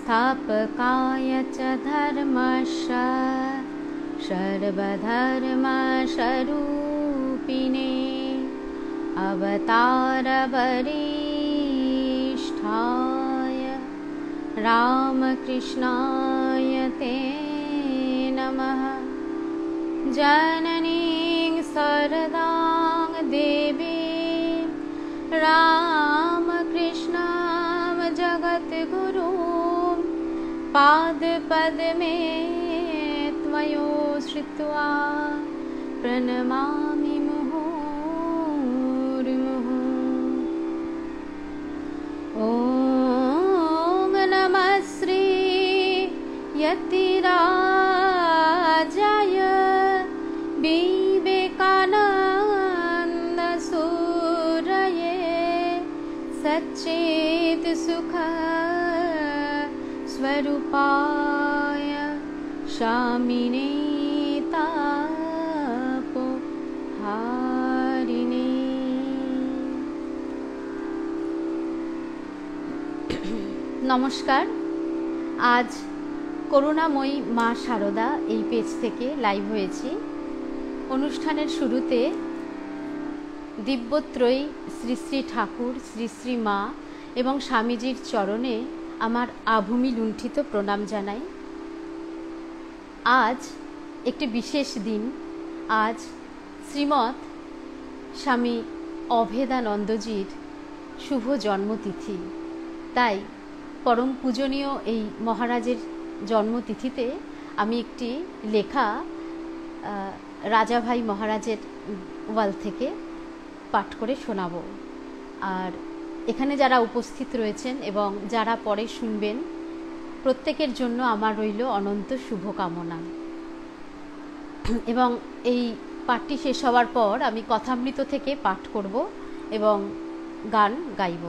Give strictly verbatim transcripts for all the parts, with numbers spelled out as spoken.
संस्थापकाय च धर्मस्य सर्वधर्मस्वरूपिणे अवतारवरिष्ठाय रामकृष्णाय ते नमः। जननीं शरदां देवीं रामकृष्णं जगद्गुरुं पादपद्मे त्वयोश्रित्वा प्रणमामि मुहुर्मुहुः। ॐ नमः श्री यतिराजाय विवेकानन्द सूरये सच्चित् सुख स्वरूपाय शामिने तापहारिणे। नमस्कार। आज করুণাময়ী মা শারদা এই পেজ থেকে লাইভ হয়েছি। অনুষ্ঠানের শুরুতে দিব্যত্রয়ী শ্রী শ্রী ঠাকুর, শ্রী শ্রী মা এবং স্বামীজির চরণে আমার আভূমি লুণ্ঠিত প্রণাম জানাই। আজ একটি বিশেষ দিন। আজ শ্রীমৎ স্বামী অভেদানন্দজির শুভ জন্মতিথি। তাই পরম পূজনীয় এই মহারাজের জন্মতিথিতে আমি একটি লেখা রাজাভাই মহারাজের ওয়াল থেকে পাঠ করে শোনাব। আর এখানে যারা উপস্থিত রয়েছেন এবং যারা পরে শুনবেন প্রত্যেকের জন্য আমার রইল অনন্ত শুভকামনা। এবং এই পাঠটি শেষ হওয়ার পর আমি কথামৃত থেকে পাঠ করব এবং গান গাইব।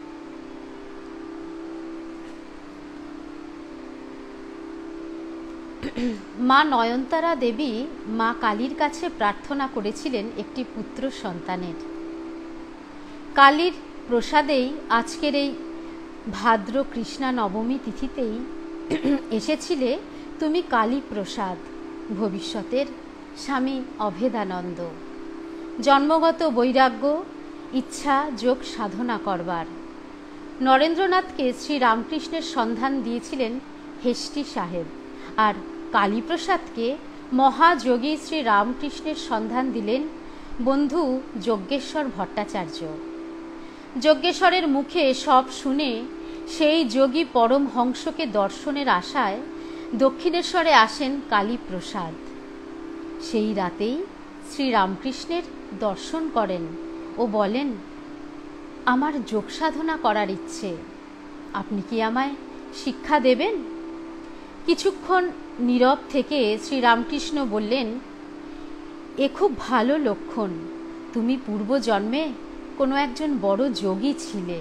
মা নয়নতারা দেবী মা কালীর কাছে প্রার্থনা করেছিলেন একটি পুত্র সন্তানের। কালীর প্রসাদেই আজকের এই ভাদ্র কৃষ্ণা নবমী তিথিতেই এসেছিলে তুমি কালী প্রসাদ, ভবিষ্যতের স্বামী অভেদানন্দ। জন্মগত বৈরাগ্য, ইচ্ছা যোগ সাধনা করবার নরেন্দ্রনাথকে শ্রী রামকৃষ্ণের সন্ধান দিয়েছিলেন হেষ্টি সাহেব, আর কালীপ্রসাদকে মহাযোগী শ্রী রামকৃষ্ণের সন্ধান দিলেন বন্ধু যজ্ঞেশ্বর ভট্টাচার্য। যজ্ঞেশ্বরের মুখে সব শুনে সেই যোগী পরম হংসকে দর্শনের আশায় দক্ষিণেশ্বরে আসেন কালীপ্রসাদ। সেই রাতেই শ্রী রামকৃষ্ণের দর্শন করেন ও বলেন, আমার যোগ সাধনা করার ইচ্ছে, আপনি কি আমায় শিক্ষা দেবেন? কিছুক্ষণ নীরব থেকে শ্রী রামকৃষ্ণ বললেন, এ খুব ভালো লক্ষণ, তুমি পূর্বজন্মে কোনো একজন বড় যোগী ছিলে।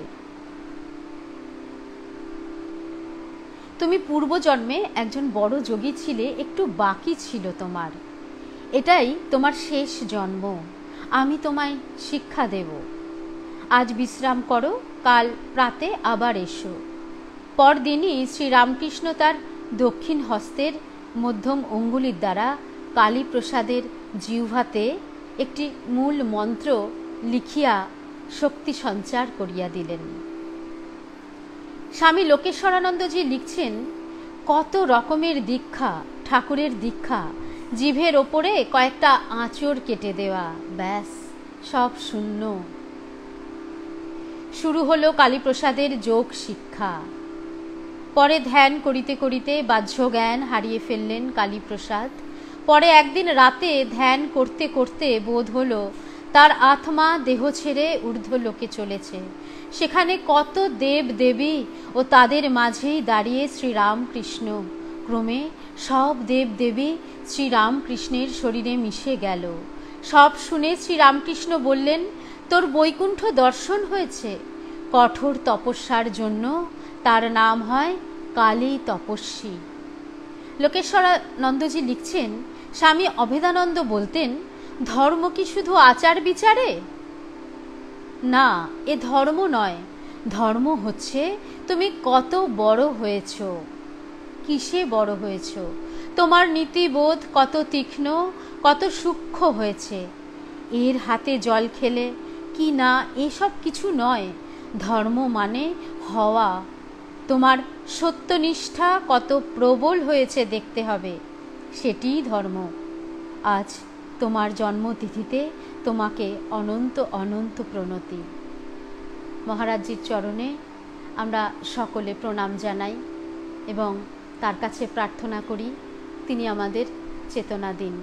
তুমি পূর্বজন্মে একজন বড় যোগী ছিলে, একটু বাকি ছিল তোমার। এটাই তোমার শেষ জন্ম, আমি তোমায় শিক্ষা দেব। আজ বিশ্রাম করো, কাল প্রাতে আবার এসো। পরদিনই শ্রী রামকৃষ্ণ তার দক্ষিণ হস্তের মধ্যম অঙ্গুলির দ্বারা কালীপ্রসাদের জিহ্বাতে একটি মূল মন্ত্র লিখিয়া শক্তি সঞ্চার করিয়া দিলেন। স্বামী লোকেশ্বরানন্দজি লিখছেন, কত রকমের দীক্ষা, ঠাকুরের দীক্ষা, জিভের ওপরে কয়েকটা আঁচড় কেটে দেওয়া, ব্যাস সব শূন্য। শুরু হলো কালীপ্রসাদের যোগ শিক্ষা। পরে ধ্যান করিতে করিতে বাহ্য জ্ঞান হারিয়ে ফেললেন কালীপ্রসাদ। পরে একদিন রাতে ধ্যান করতে করতে বোধ হলো তার আত্মা দেহ ছেড়ে ঊর্ধ্বলোকে চলেছে। সেখানে কত দেব দেবী ও তাদের মাঝেই দাঁড়িয়ে শ্রীরামকৃষ্ণ। ক্রমে সব দেব দেবী শ্রীরামকৃষ্ণের শরীরে মিশে গেল। সব শুনে শ্রীরামকৃষ্ণ বললেন, তোর বৈকুণ্ঠ দর্শন হয়েছে। কঠোর তপস্যার জন্য তার নাম হয় কালী তপস্বী। লোকেশ্বরানন্দজি লিখছেন, স্বামী অভেদানন্দ বলতেন, ধর্ম কি শুধু আচার বিচারে? না, এ ধর্ম নয়, ধর্ম হচ্ছে তুমি কত বড় হয়েছ, কিসে বড় হয়েছ, তোমার নীতিবোধ কত তীক্ষ্ণ, কত সূক্ষ্ম হয়েছে। এর হাতে জল খেলে কি না, এসব কিছু নয়। ধর্ম মানে হওয়া। তোমার সত্যনিষ্ঠা কত প্রবল হয়েছে দেখতে হবে, সেটিই ধর্ম। আজ তোমার জন্মতিথিতে তোমাকে অনন্ত অনন্ত প্রণতি। মহারাজজির চরণে আমরা সকলে প্রণাম জানাই এবং তার কাছে প্রার্থনা করি তিনি আমাদের চেতনা দিন।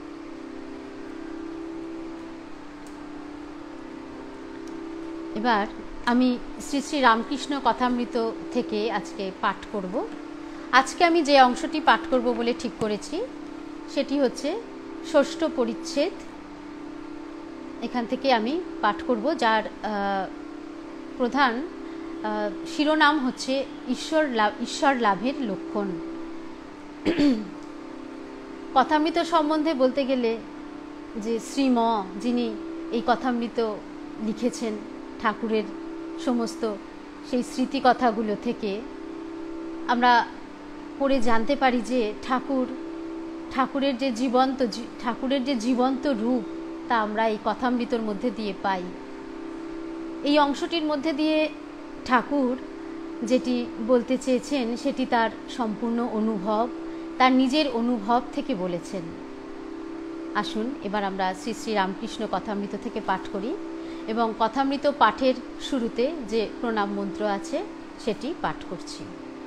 এবার আমি শ্রী শ্রী রামকৃষ্ণ কথামৃত থেকে আজকে পাঠ করব। আজকে আমি যে অংশটি পাঠ করব বলে ঠিক করেছি সেটি হচ্ছে ষষ্ঠ পরিচ্ছেদ। এখান থেকে আমি পাঠ করব, যার প্রধান শিরোনাম হচ্ছে ঈশ্বর লাভ, ঈশ্বর লাভের লক্ষণ। কথামৃত সম্বন্ধে বলতে গেলে যে শ্রীম যিনি এই কথামৃত লিখেছেন, ঠাকুরের সমস্ত সেই স্মৃতি কথাগুলো থেকে আমরা পড়ে জানতে পারি যে ঠাকুর ঠাকুরের যে জীবন্ত ঠাকুরের যে জীবন্ত রূপ তা আমরা এই কথামৃতর মধ্যে দিয়ে পাই। এই অংশটির মধ্যে দিয়ে ঠাকুর যেটি বলতে চেয়েছেন সেটি তার সম্পূর্ণ অনুভব, তার নিজের অনুভব থেকে বলেছেন। আসুন এবার আমরা শ্রী শ্রী রামকৃষ্ণ কথামৃত থেকে পাঠ করি এবং কথামৃত পাঠের শুরুতে যে প্রণাম মন্ত্র আছে সেটি পাঠ করছি।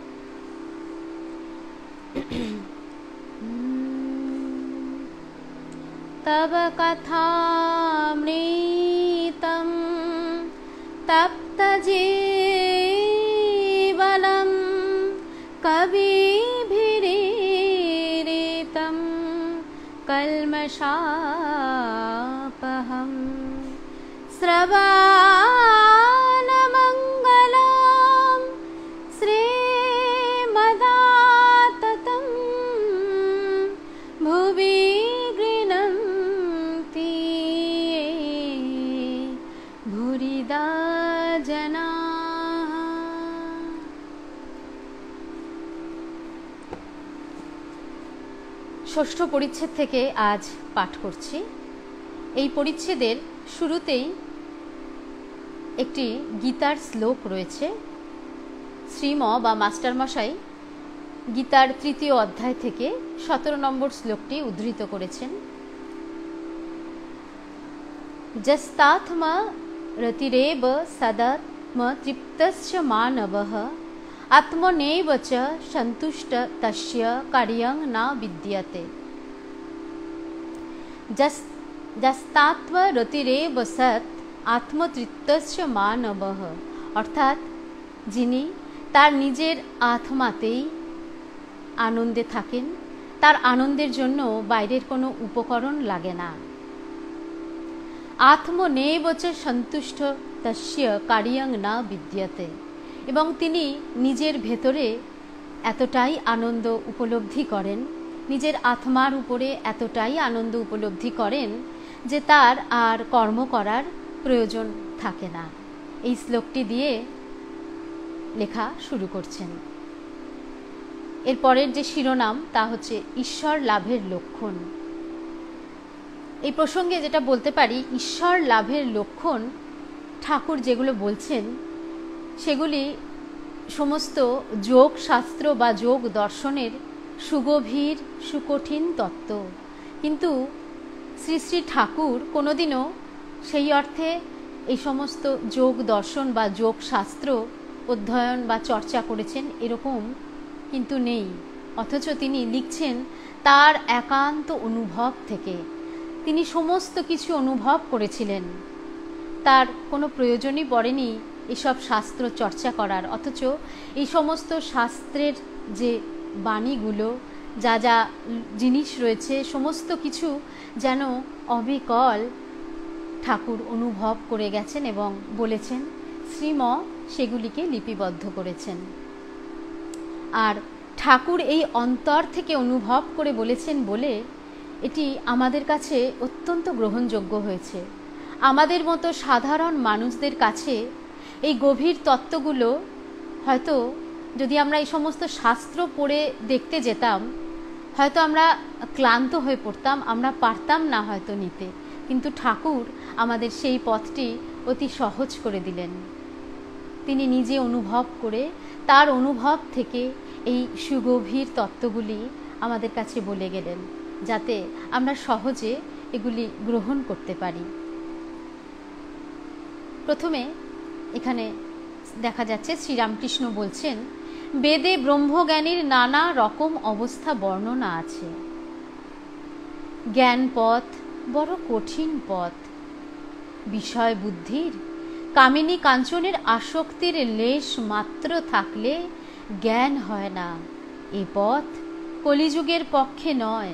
তব কথামৃতম তপ্ত জীবনম কবিভিরিতম কল্মষাপহম শ্রবণমঙ্গলম শ্রীমদাততম ভুবি গৃণন্তি ভুরিদা জনা। ষষ্ঠ পরিচ্ছেদ থেকে আজ পাঠ করছি। এই পরিচ্ছেদের শুরুতেই একটি গীতার শ্লোক রয়েছে। শ্রীম বা মাস্টারমশাই গীতার তৃতীয় অধ্যায় থেকে সতেরো নম্বর শ্লোকটি উদ্ধৃত করেছেন। যস্তাত্মা রতিরেব সদাত্ম তৃপ্তস্য মানবঃ আত্মনেব চ সন্তুষ্ট তস্য কার্যং না বিদ্যতে। যস্তাত্ম রতিরেব সৎ আত্মতৃপ্তস্য মানবঃ, অর্থাৎ যিনি তার নিজের আত্মাতেই আনন্দে থাকেন, তার আনন্দের জন্য বাইরের কোনো উপকরণ লাগে না। আত্মনেব চ সন্তুষ্ট তস্য কার্যং না বিদ্যতে, এবং তিনি নিজের ভেতরে এতটাই আনন্দ উপলব্ধি করেন, নিজের আত্মার উপরে এতটাই আনন্দ উপলব্ধি করেন যে তার আর কর্ম করার প্রয়োজন থাকে না। এই শ্লোকটি দিয়ে লেখা শুরু করছেন। এর পরের যে শিরোনাম তা হচ্ছে ঈশ্বর লাভের লক্ষণ। এই প্রসঙ্গে যেটা বলতে পারি, ঈশ্বর লাভের লক্ষণ ঠাকুর যেগুলো বলছেন সেগুলি সমস্ত যোগ শাস্ত্র বা যোগ দর্শনের সুগভীর সুকঠিন তত্ত্ব, কিন্তু শ্রী শ্রী ঠাকুর কোনোদিনও সেই অর্থে এই সমস্ত যোগ দর্শন বা যোগ শাস্ত্র অধ্যয়ন বা চর্চা করেছেন এরকম কিন্তু নেই। অথচ তিনি লিখছেন তার একান্ত অনুভব থেকে। তিনি সমস্ত কিছু অনুভব করেছিলেন, তার কোনো প্রয়োজনই পড়েনি এসব শাস্ত্র চর্চা করার। অথচ এই সমস্ত শাস্ত্রের যে বাণীগুলো, যা যা জিনিস রয়েছে, সমস্ত কিছু যেন অবিকল ঠাকুর অনুভব করে গেছেন এবং বলেছেন। শ্রীম সেগুলিকে লিপিবদ্ধ করেছেন। আর ঠাকুর এই অন্তর থেকে অনুভব করে বলেছেন বলে এটি আমাদের কাছে অত্যন্ত গ্রহণযোগ্য হয়েছে। আমাদের মতো সাধারণ মানুষদের কাছে এই গভীর তত্ত্বগুলো হয়তো যদি আমরা এই সমস্ত শাস্ত্র পড়ে দেখতে যেতাম, হয়তো আমরা ক্লান্ত হয়ে পড়তাম, আমরা পারতাম না হয়তো নিতে। কিন্তু ঠাকুর আমাদের সেই পথটি অতি সহজ করে দিলেন। তিনি নিজে অনুভব করে, তার অনুভব থেকে এই সুগভীর তত্ত্বগুলি আমাদের কাছে বলে গেলেন, যাতে আমরা সহজে এগুলি গ্রহণ করতে পারি। প্রথমে এখানে দেখা যাচ্ছে শ্রীরামকৃষ্ণ বলছেন, বেদে ব্রহ্মজ্ঞানীর নানা রকম অবস্থা বর্ণনা আছে। জ্ঞান পথ বড় কঠিন পথ, বিষয় বুদ্ধির কামিনী কাঞ্চনের আসক্তির লেশ মাত্র থাকলে জ্ঞান হয় না। এ পথ কলিযুগের পক্ষে নয়।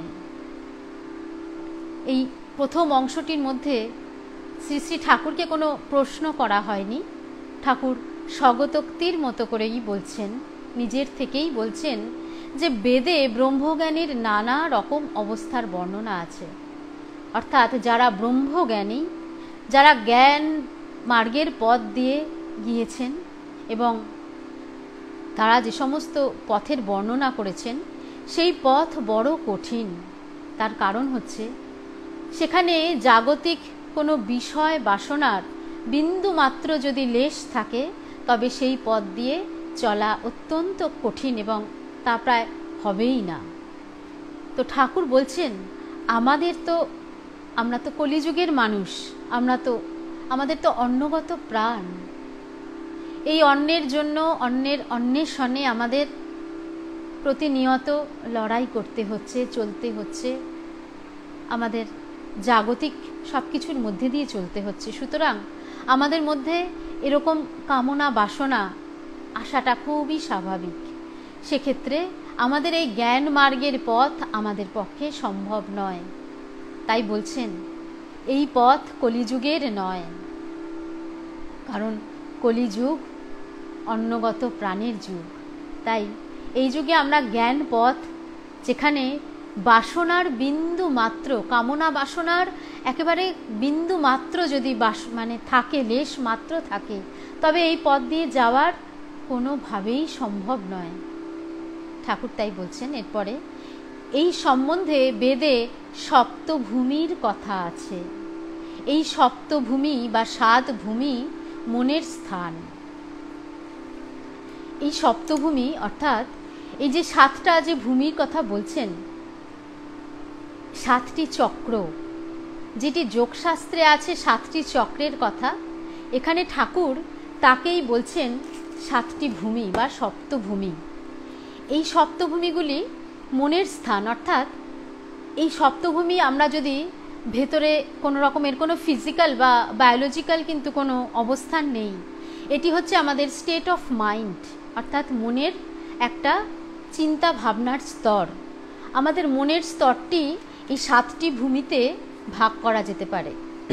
এই প্রথম অংশটির মধ্যে শ্রী শ্রী ঠাকুরকে কোনো প্রশ্ন করা হয়নি। ঠাকুর স্বগতোক্তির মতো করেই বলছেন, নিজের থেকেই বলছেন যে বেদে ব্রহ্মজ্ঞানীর নানা রকম অবস্থার বর্ণনা আছে। অর্থাৎ যারা ব্রহ্মজ্ঞানী, যারা জ্ঞান মার্গের পথ দিয়ে গিয়েছেন এবং তারা যে সমস্ত পথের বর্ণনা করেছেন, সেই পথ বড় কঠিন। তার কারণ হচ্ছে সেখানে জাগতিক কোনো বিষয় বাসনার বিন্দু মাত্র যদি লেশ থাকে, তবে সেই পথ দিয়ে চলা অত্যন্ত কঠিন এবং তা প্রায় হবেই না। তো ঠাকুর বলছেন, আমাদের তো আমরা তো কলিযুগের মানুষ, আমরা তো আমাদের তো অন্নগত প্রাণ। এই অন্নের জন্য, অন্নের অন্বেষণে আমাদের প্রতিনিয়ত লড়াই করতে হচ্ছে, চলতে হচ্ছে, আমাদের জাগতিক সব কিছুর মধ্যে দিয়ে চলতে হচ্ছে। সুতরাং আমাদের মধ্যে এরকম কামনা বাসনা আসাটা খুবই স্বাভাবিক। সেক্ষেত্রে আমাদের এই জ্ঞান মার্গের পথ আমাদের পক্ষে সম্ভব নয়। তাই বলছেন এই পথ কলিযুগের নয়, কারণ কলিযুগ অন্নগত প্রাণের যুগ। তাই এই যুগে আমরা জ্ঞান পথ, যেখানে বাসনার বিন্দু মাত্র, কামনা বাসনার একেবারে বিন্দু মাত্র যদি বাস মানে থাকে, লেশ মাত্র থাকে, তবে এই পথ দিয়ে যাওয়ার কোনোভাবেই সম্ভব নয়। ঠাকুর তাই বলছেন এরপরে, এই সম্বন্ধে বেদে সপ্তভূমির কথা আছে। এই সপ্তভূমি বা সাত ভূমি মনের স্থান। এই সপ্তভূমি অর্থাৎ এই যে সাতটা যে ভূমির কথা বলছেন, সাতটি চক্র, যেটি যোগশাস্ত্রে আছে সাতটি চক্রের কথা, এখানে ঠাকুর তাকেই বলছেন সাতটি ভূমি বা সপ্তভূমি। এই সপ্তভূমিগুলি মনের স্থান। অর্থাৎ এই সপ্তভূমি আমরা যদি ভেতরে কোনো রকমের কোনো ফিজিক্যাল বা বায়োলজিক্যাল কিন্তু কোনো অবস্থান নেই, এটি হচ্ছে আমাদের স্টেট অফ মাইন্ড, অর্থাৎ মনের একটা চিন্তা ভাবনার স্তর। আমাদের মনের স্তরটি এই সাতটি ভূমিতে ভাগ করা যেতে পারে।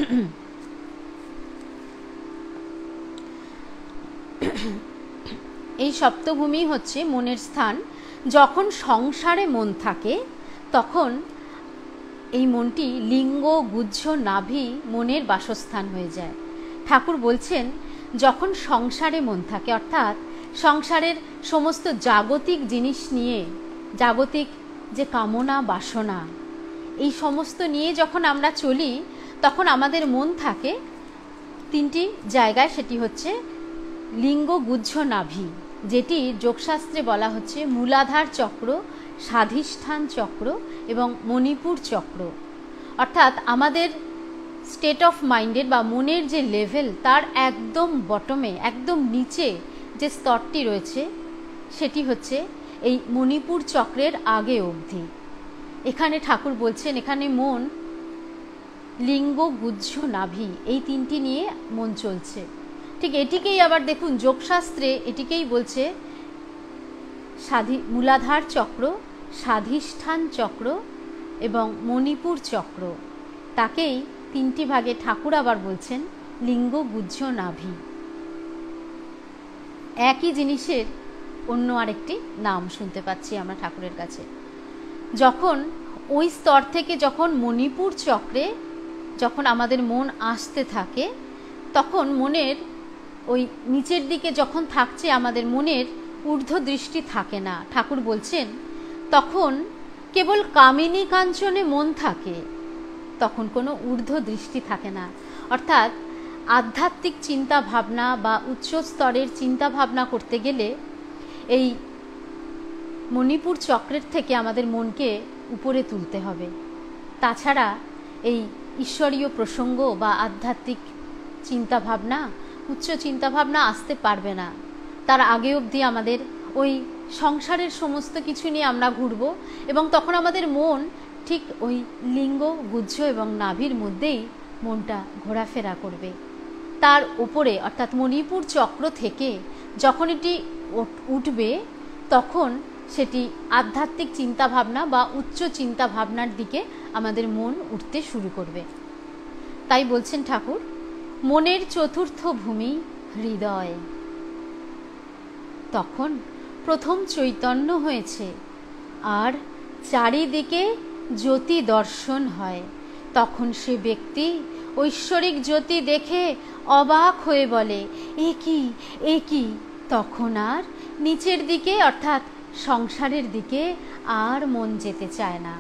এই সপ্তভূমি হচ্ছে মনের স্থান। যখন সংসারে মন থাকে, তখন এই মনটি লিঙ্গ, গুহ্য, নাভি মনের বাসস্থান হয়ে যায়। ঠাকুর বলছেন, যখন সংসারে মন থাকে, অর্থাৎ সংসারের সমস্ত জাগতিক জিনিস নিয়ে, জাগতিক যে কামনা বাসনা, এই সমস্ত নিয়ে যখন আমরা চলি, তখন আমাদের মন থাকে তিনটি জায়গায়। সেটি হচ্ছে লিঙ্গ, গুহ্য, নাভি, যেটি যোগশাস্ত্রে বলা হচ্ছে মূলাধার চক্র, স্বাধিষ্ঠান চক্র এবং মণিপুর চক্র। অর্থাৎ আমাদের স্টেট অফ মাইন্ডের বা মনের যে লেভেল, তার একদম বটমে, একদম নিচে যে স্তরটি রয়েছে, সেটি হচ্ছে এই মণিপুর চক্রের আগে অবধি। এখানে ঠাকুর বলছেন, এখানে মন লিঙ্গ, গুহ্য, নাভি এই তিনটি নিয়ে মন চলছে। ঠিক এটিকেই আবার দেখুন যোগশাস্ত্রে এটিকেই বলছে স্বাধী মূলাধার চক্র, স্বাধিষ্ঠান চক্র এবং মণিপুর চক্র। তাকেই তিনটি ভাগে ঠাকুর আবার বলছেন লিঙ্গ, গুহ্য, নাভি। একই জিনিসের অন্য আরেকটি নাম শুনতে পাচ্ছি আমরা ঠাকুরের কাছে। যখন ওই স্তর থেকে যখন মণিপুর চক্রে যখন আমাদের মন আসতে থাকে, তখন মনের ওই নিচের দিকে যখন থাকছে আমাদের মনের ঊর্ধ্ব দৃষ্টি থাকে না। ঠাকুর বলছেন তখন কেবল কামিনী কাঞ্চনে মন থাকে, তখন কোনো ঊর্ধ্ব দৃষ্টি থাকে না। অর্থাৎ আধ্যাত্মিক চিন্তা ভাবনা বা উচ্চ স্তরের চিন্তা ভাবনা করতে গেলে এই মণিপুর চক্রের থেকে আমাদের মনকে উপরে তুলতে হবে। তাছাড়া এই ঈশ্বরীয় প্রসঙ্গ বা আধ্যাত্মিক চিন্তা ভাবনা, উচ্চ চিন্তা ভাবনা আসতে পারবে না। তার আগে অবধি আমাদের ওই সংসারের সমস্ত কিছু নিয়ে আমরা ঘুরবো এবং তখন আমাদের মন ঠিক ওই লিঙ্গ, গুহ্য এবং নাভির মধ্যেই মনটা ঘোরাফেরা করবে। তার উপরে অর্থাৎ মণিপুর চক্র থেকে যখন এটি উঠবে তখন সেটি আধ্যাত্মিক চিন্তা ভাবনা বা উচ্চ চিন্তা ভাবনার দিকে আমাদের মন উঠতে শুরু করবে। তাই বলছেন ঠাকুর, মনের চতুর্থ ভূমি হৃদয়। তখন প্রথম চৈতন্য হয়েছে আর চারিদিকে জ্যোতি দর্শন হয়। তখন সে ব্যক্তি ঐশ্বরিক জ্যোতি দেখে অবাক হয়ে বলে, এ কি এ কি। তখন আর নিচের দিকে অর্থাৎ সংসারের দিকে আর মন যেতে চায় না।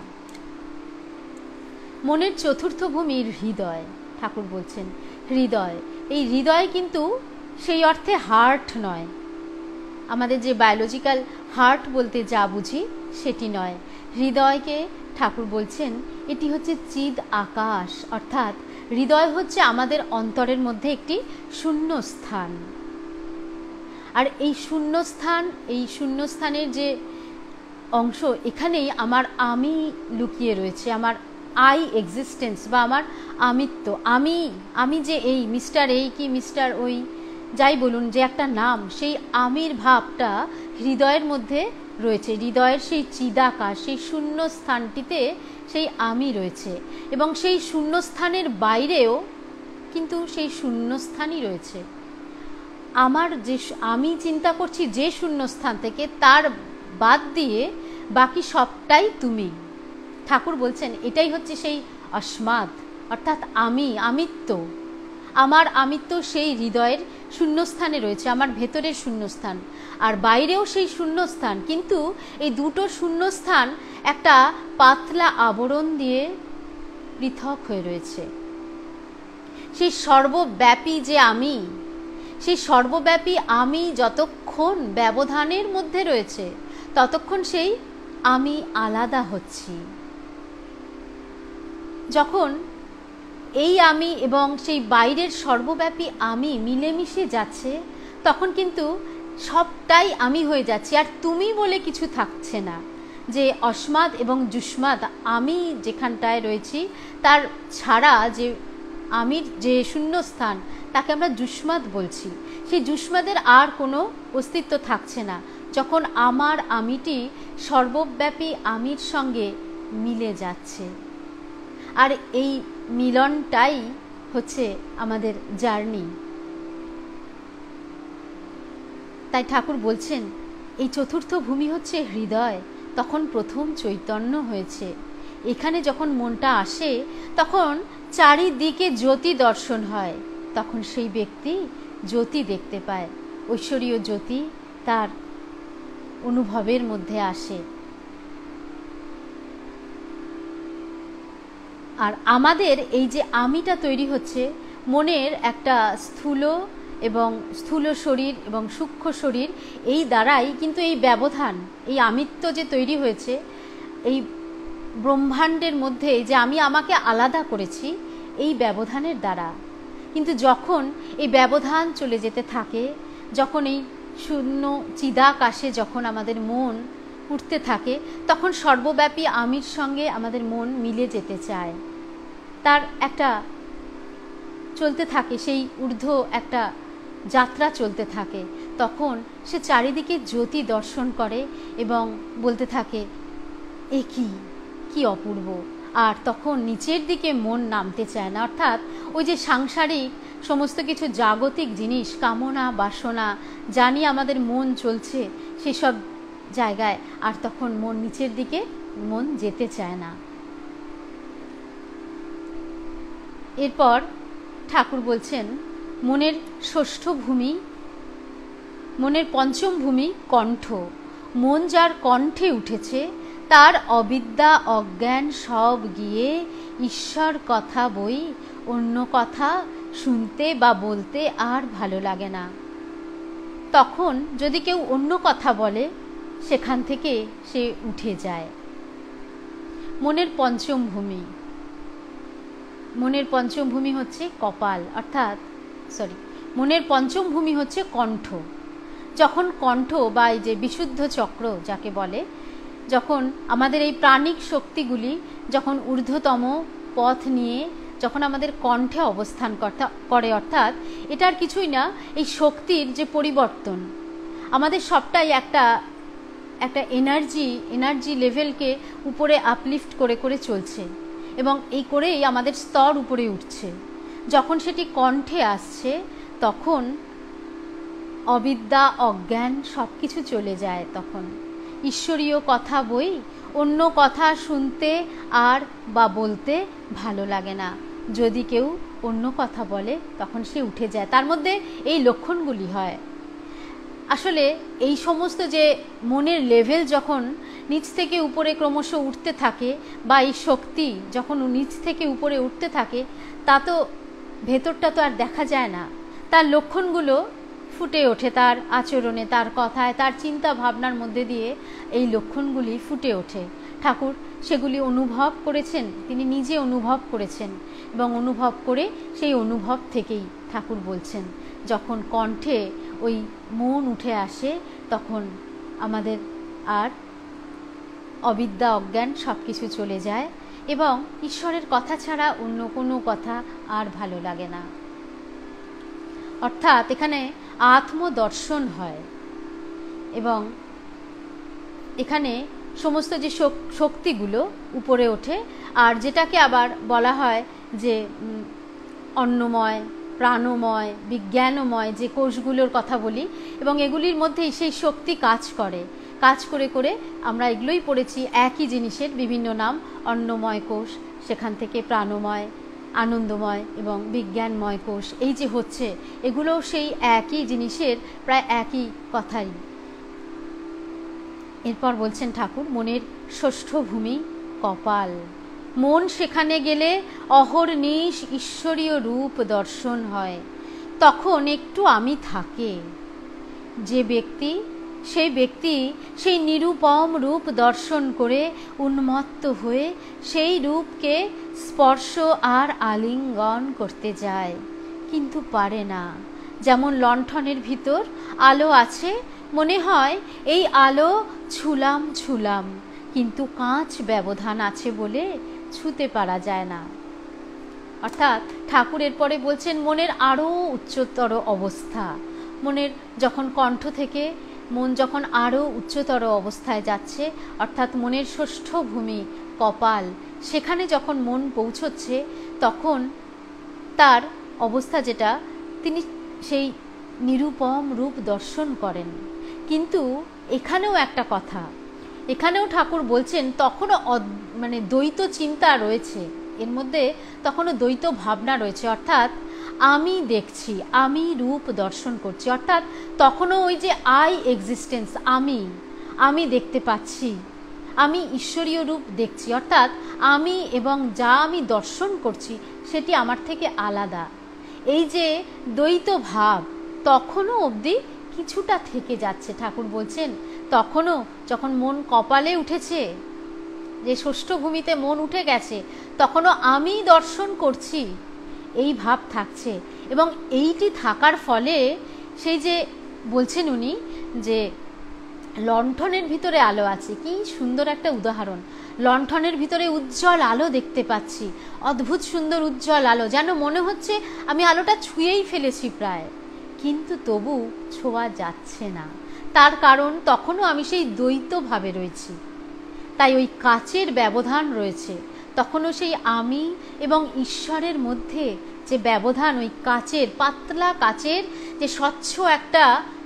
মনের চতুর্থ ভূমি হৃদয়। ঠাকুর বলছেন হৃদয়। এই হৃদয় কিন্তু সেই অর্থে হার্ট নয়, আমাদের যে বায়োলজিক্যাল হার্ট বলতে যা বুঝি সেটি নয়। হৃদয়কে ঠাকুর বলছেন এটি হচ্ছে চিদ আকাশ, অর্থাৎ হৃদয় হচ্ছে আমাদের অন্তরের মধ্যে একটি শূন্য স্থান। আর এই শূন্যস্থান, এই শূন্যস্থানের যে অংশ, এখানেই আমার আমি লুকিয়ে রয়েছে, আমার আই এক্সিস্টেন্স বা আমার আমিত্ব। আমি আমি যে এই মিস্টার এই কি মিস্টার ওই যাই বলুন, যে একটা নাম, সেই আমির ভাবটা হৃদয়ের মধ্যে রয়েছে। হৃদয়ের সেই চিদাকাশ, সেই শূন্য স্থানটিতে সেই আমি রয়েছে এবং সেই শূন্যস্থানের বাইরেও কিন্তু সেই শূন্যস্থানই রয়েছে। আমার যে আমি চিন্তা করছি যে শূন্যস্থান থেকে, তার বাদ দিয়ে বাকি সবটাই তুমি। ঠাকুর বলছেন এটাই হচ্ছে সেই অস্মাদ, অর্থাৎ আমি, আমিত্ব। আমার আমিত্ব সেই হৃদয়ের শূন্যস্থানে রয়েছে, আমার ভেতরের শূন্যস্থান, আর বাইরেও সেই শূন্যস্থান। কিন্তু এই দুটো শূন্যস্থান একটা পাতলা আবরণ দিয়ে পৃথক হয়ে রয়েছে। সেই সর্বব্যাপী যে আমি, সেই সর্বব্যাপী আমি যতক্ষণ ব্যবধানের মধ্যে রয়েছে ততক্ষণ সেই আমি আলাদা হচ্ছি। যখন এই আমি এবং সেই বাইরের সর্বব্যাপী আমি মিলেমিশে যাচ্ছে তখন কিন্তু সবটাই আমি হয়ে যাচ্ছে, আর তুমি বলে কিছু থাকছে না। যে অস্মাদ এবং যুষ্মাদ আমি যেখানটায় রয়েছি তার ছাড়া যে আমির যে শূন্যস্থান, তাকে আমরা যুষ্মাদ বলছি। সেই যুষ্মাদের আর কোনো অস্তিত্ব থাকছে না যখন আমার আমিটি সর্বব্যাপী আমির সঙ্গে মিলে যাচ্ছে। আর এই মিলনটাই হচ্ছে আমাদের জার্নি। তাই ঠাকুর বলছেন এই চতুর্থ ভূমি হচ্ছে হৃদয়। তখন প্রথম চৈতন্য হয়েছে। এখানে যখন মনটা আসে তখন চারিদিকে জ্যোতি দর্শন হয়। তখন সেই ব্যক্তি জ্যোতি দেখতে পায়, ঐশ্বরীয় জ্যোতি তার অনুভবের মধ্যে আসে। আর আমাদের এই যে আমিটা তৈরি হচ্ছে, মনের একটা স্থূল এবং স্থূল শরীর এবং সূক্ষ্ম শরীর, এই দ্বারাই কিন্তু এই ব্যবধান, এই আমিত্ব যে তৈরি হয়েছে, এই ব্রহ্মাণ্ডের মধ্যে যে আমি আমাকে আলাদা করেছি, এই ব্যবধানের দ্বারা। কিন্তু যখন এই ব্যবধান চলে যেতে থাকে, যখন এই শূন্য চিদাকাশে যখন আমাদের মন উঠতে থাকে, তখন সর্বব্যাপী আমির সঙ্গে আমাদের মন মিলে যেতে চায়। তার একটা চলতে থাকে, সেই ঊর্ধ্ব একটা যাত্রা চলতে থাকে। তখন সে চারিদিকে জ্যোতি দর্শন করে এবং বলতে থাকে এ কি কি অপূর্ব। আর তখন নিচের দিকে মন নামতে চায় না, অর্থাৎ ওই যে সাংসারিক সমস্ত কিছু জাগতিক জিনিস, কামনা বাসনা যা নিয়ে আমাদের মন চলছে, সেসব জায়গায় আর তখন মন নিচের দিকে মন যেতে চায় না। এরপর ঠাকুর বলছেন মনের ষষ্ঠ ভূমি, মনের পঞ্চম ভূমি কণ্ঠ। মন যার কণ্ঠে উঠেছে তার অবিদ্যা অজ্ঞান সব গিয়ে ঈশ্বর কথা বই অন্য কথা শুনতে বা বলতে আর ভালো লাগে না। তখন যদি কেউ অন্য কথা বলে সেখান থেকে সে উঠে যায়। মনের পঞ্চম ভূমি, মনের পঞ্চম ভূমি হচ্ছে কপাল, অর্থাৎ সরি মনের পঞ্চম ভূমি হচ্ছে কণ্ঠ। যখন কণ্ঠ বা এই যে বিশুদ্ধ চক্র যাকে বলে, যখন আমাদের এই প্রাণিক শক্তিগুলি যখন ঊর্ধ্বতম পথ নিয়ে যখন আমাদের কণ্ঠে অবস্থান করে, অর্থাৎ এটার কিছুই না, এই শক্তির যে পরিবর্তন, আমাদের সবটাই একটা একটা এনার্জি এনার্জি লেভেলকে উপরে আপলিফট করে করে চলছে এবং এই করেই আমাদের স্তর উপরে উঠছে। যখন সেটি কণ্ঠে আসছে তখন অবিদ্যা অজ্ঞান সব কিছু চলে যায়। তখন ঈশ্বরীয় কথা বই অন্য কথা শুনতে আর বা বলতে ভালো লাগে না। যদি কেউ অন্য কথা বলে তখন সে উঠে যায়। তার মধ্যে এই লক্ষণগুলি হয়। আসলে এই সমস্ত যে মনের লেভেল যখন নিচ থেকে উপরে ক্রমশ উঠতে থাকে বা এই শক্তি যখন নিচ থেকে উপরে উঠতে থাকে, তা তো ভেতরটা তো আর দেখা যায় না, তার লক্ষণগুলো ফুটে ওঠে তার আচরণে, তার কথায়, তার চিন্তা ভাবনার মধ্যে দিয়ে এই লক্ষণগুলি ফুটে ওঠে। ঠাকুর সেগুলি অনুভব করেছেন, তিনি নিজে অনুভব করেছেন এবং অনুভব করে সেই অনুভব থেকেই ঠাকুর বলছেন, যখন কণ্ঠে ওই মন উঠে আসে তখন আমাদের আর অবিদ্যা অজ্ঞান সব কিছু চলে যায় এবং ঈশ্বরের কথা ছাড়া অন্য কোনো কথা আর ভালো লাগে না। অর্থাৎ এখানে আত্মদর্শন হয় এবং এখানে সমস্ত যে শক্তিগুলো উপরে ওঠে। আর যেটাকে আবার বলা হয় যে অন্নময়, প্রাণময়, বিজ্ঞানময় যে কোষগুলোর কথা বলি, এবং এগুলির মধ্যেই সেই শক্তি কাজ করে। কাজ করে করে আমরা এগুলোই পড়েছি, একই জিনিসের বিভিন্ন নাম, অন্নময় কোষ, সেখান থেকে প্রাণময়, আনন্দময় এবং বিজ্ঞানময় কোষ। এই যে হচ্ছে এগুলো সেই একই জিনিসের প্রায় একই কথাই। এরপর বলছেন ঠাকুর, মনের ষষ্ঠ ভূমি কপাল। মন সেখানে গেলে অহর্নিশ ঈশ্বরীয় রূপ দর্শন হয়। তখন একটু আমি থাকে। যে ব্যক্তি সেই ব্যক্তি সেই নিরূপম রূপ দর্শন করে উন্মত্ত হয়ে সেই রূপকে স্পর্শ আর আলিঙ্গন করতে যায়, কিন্তু পারে না। যেমন লণ্ঠনের ভিতর আলো আছে, মনে হয় এই আলো ছুলাম ছুলাম, কিন্তু কাঁচ ব্যবধান আছে বলে ছুতে পারা যায় না। অর্থাৎ ঠাকুরের পরে বলছেন মনের আরও উচ্চতর অবস্থা। মনের যখন কণ্ঠ থেকে মন যখন আরও উচ্চতর অবস্থায় যাচ্ছে, অর্থাৎ মনের ষষ্ঠ ভূমি কপাল, সেখানে যখন মন পৌঁছচ্ছে তখন তার অবস্থা যেটা, তিনি সেই নিরূপম রূপ দর্শন করেন। কিন্তু এখানেও একটা কথা, এখানেও ঠাকুর বলছেন তখনও মানে দ্বৈত চিন্তা রয়েছে এর মধ্যে, তখনও দ্বৈত ভাবনা রয়েছে। অর্থাৎ আমি দেখছি, আমি রূপ দর্শন করছি, অর্থাৎ তখনও ওই যে আই এক্সিস্টেন্স, আমি আমি দেখতে পাচ্ছি, আমি ঈশ্বরীয় রূপ দেখছি, অর্থাৎ আমি এবং যা আমি দর্শন করছি সেটি আমার থেকে আলাদা। এই যে দ্বৈত ভাব তখনও অবধি কিছুটা থেকে যাচ্ছে। ঠাকুর বলছেন তখনও যখন মন কপালে উঠেছে, যে ষষ্ঠ ভূমিতে মন উঠে গেছে, তখনও আমি দর্শন করছি এই ভাব থাকছে। এবং এইটি থাকার ফলে সেই যে বলছেন উনি যে লণ্ঠনের ভিতরে আলো আছে, কি সুন্দর একটা উদাহরণ। লণ্ঠনের ভিতরে উজ্জ্বল আলো দেখতে পাচ্ছি, অদ্ভুত সুন্দর উজ্জ্বল আলো, যেন মনে হচ্ছে আমি আলোটা ছুঁয়েই ফেলেছি প্রায়, কিন্তু তবু ছোঁয়া যাচ্ছে না। তার কারণ তখনও আমি সেই দ্বৈতভাবে রয়েছি। তাই ওই কাচের ব্যবধান রয়েছে, তখনও সেই আমি এবং ঈশ্বরের মধ্যে যে ব্যবধান, ওই কাচের, পাতলা কাচের যে স্বচ্ছ একটা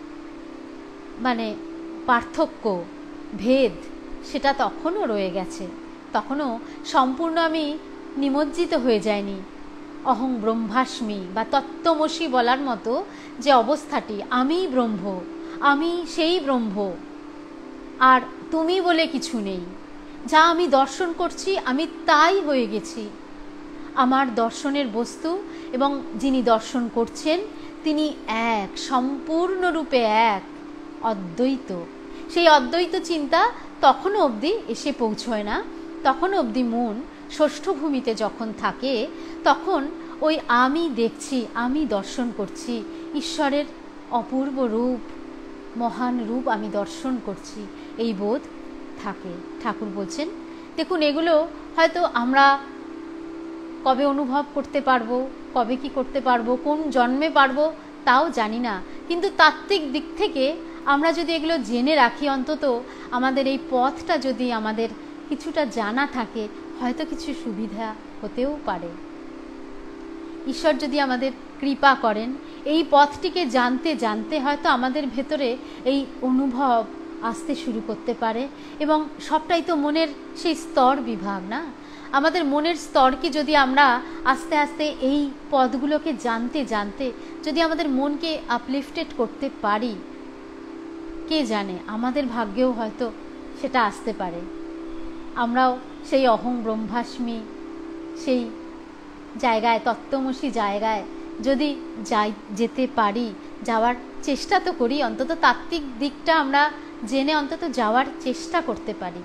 মানে পার্থক্য, ভেদ, সেটা তখনও রয়ে গেছে। তখনও সম্পূর্ণ আমি নিমজ্জিত হয়ে যায়নি, অহং ব্রহ্মাস্মি বা তত্ত্বমসি বলার মতো যে অবস্থাটি, আমি ব্রহ্ম, আমি সেই ব্রহ্ম, আর তুমি বলে কিছু নেই, যা আমি দর্শন করছি আমি তাই হয়ে গেছি। আমার দর্শনের বস্তু এবং যিনি দর্শন করছেন তিনি এক, সম্পূর্ণরূপে এক, অদ্বৈত। সেই অদ্বৈত চিন্তা তখনও অবধি এসে পৌঁছয় না, তখনও অবধি মন ষষ্ঠ ভূমিতে যখন থাকে তখন ওই আমি দেখছি, আমি দর্শন করছি, ঈশ্বরের অপূর্ব রূপ, মহান রূপ আমি দর্শন করছি, এই বোধ থাকে। ঠাকুর বলছেন দেখুন, এগুলো হয়তো আমরা কবে অনুভব করতে পারবো, কবে কি করতে পারবো, কোন জন্মে পারবো তাও জানি না, কিন্তু তাত্ত্বিক দিক থেকে আমরা যদি এগুলো জেনে রাখি, অন্তত আমাদের এই পথটা যদি আমাদের কিছুটা জানা থাকে, হয়তো কিছু সুবিধা হতেও পারে। ঈশ্বর যদি আমাদের কৃপা করেন, এই পথটিকে জানতে জানতে হয়তো আমাদের ভেতরে এই অনুভব আসতে শুরু করতে পারে। এবং সবটাই তো মনের সেই স্তর বিভাগ না, আমাদের মনের স্তরকে যদি আমরা আস্তে আস্তে এই পদগুলোকে জানতে জানতে যদি আমাদের মনকে আপলিফটেড করতে পারি, কে জানে আমাদের ভাগ্যেও হয়তো সেটা আসতে পারে। আমরাও সেই অহং ব্রহ্মাস্মি সেই জায়গায়, তত্ত্বমসি জায়গায় যদি যাই যেতে পারি, যাওয়ার চেষ্টা তো করি, অন্তত তাত্ত্বিক দিকটা আমরা জেনে অন্তত যাওয়ার চেষ্টা করতে পারি।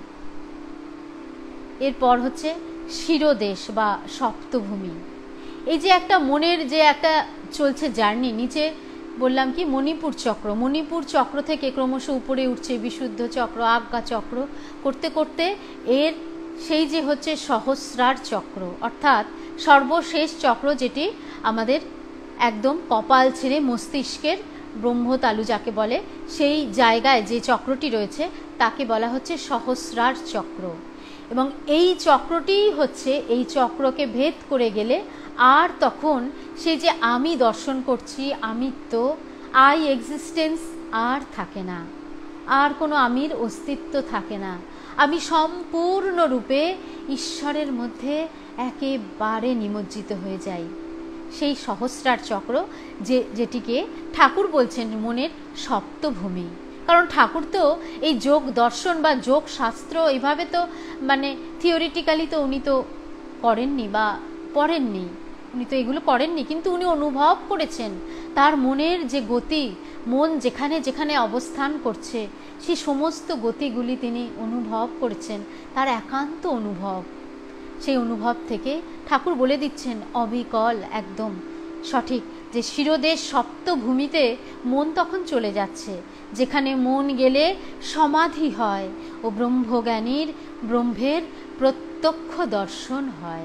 এরপর হচ্ছে শিরোদেশ বা সপ্তভূমি। এই যে একটা মনের যে একটা চলছে জার্নি, নিচে বললাম কি মণিপুর চক্র, মণিপুর চক্র থেকে ক্রমশ উপরে উঠছে বিশুদ্ধ চক্র, আজ্ঞা চক্র করতে করতে এর সেই যে হচ্ছে সহস্রার চক্র, অর্থাৎ সর্বশেষ চক্র, যেটি আমাদের একদম কপাল ছেড়ে মস্তিষ্কের ব্রহ্মতালু যাকে বলে, সেই জায়গায় যে চক্রটি রয়েছে তাকে বলা হচ্ছে সহস্রার চক্র। এবং এই চক্রটিই হচ্ছে, এই চক্রকে ভেদ করে গেলে আর তখন সেই যে আমি দর্শন করছি, আমিত্ব, আই এক্সিস্টেন্স আর থাকে না, আর কোনো আমির অস্তিত্ব থাকে না। আমি সম্পূর্ণরূপে ঈশ্বরের মধ্যে একেবারে নিমজ্জিত হয়ে যাই। সেই সহস্রার চক্র যে যেটিকে ঠাকুর বলছেন মনের সপ্তভূমি। কারণ ঠাকুর তো এই যোগ দর্শন বা যোগ শাস্ত্র এইভাবে তো মানে থিওরিটিক্যালি তো উনি তো করেননি বা পড়েননি, উনি তো এগুলো করেননি, কিন্তু উনি অনুভব করেছেন তার মনের যে গতি, মন যেখানে যেখানে অবস্থান করছে সেই সমস্ত গতিগুলি তিনি অনুভব করেছেন, তার একান্ত অনুভব। সেই অনুভব থেকে ঠাকুর বলে দিচ্ছেন অবিকল একদম সঠিক যে শিরোদেশ সপ্তভূমিতে মন তখন চলে যাচ্ছে, যেখানে মন গেলে সমাধি হয় ও ব্রহ্মজ্ঞানীর ব্রহ্মের প্রত্যক্ষ দর্শন হয়।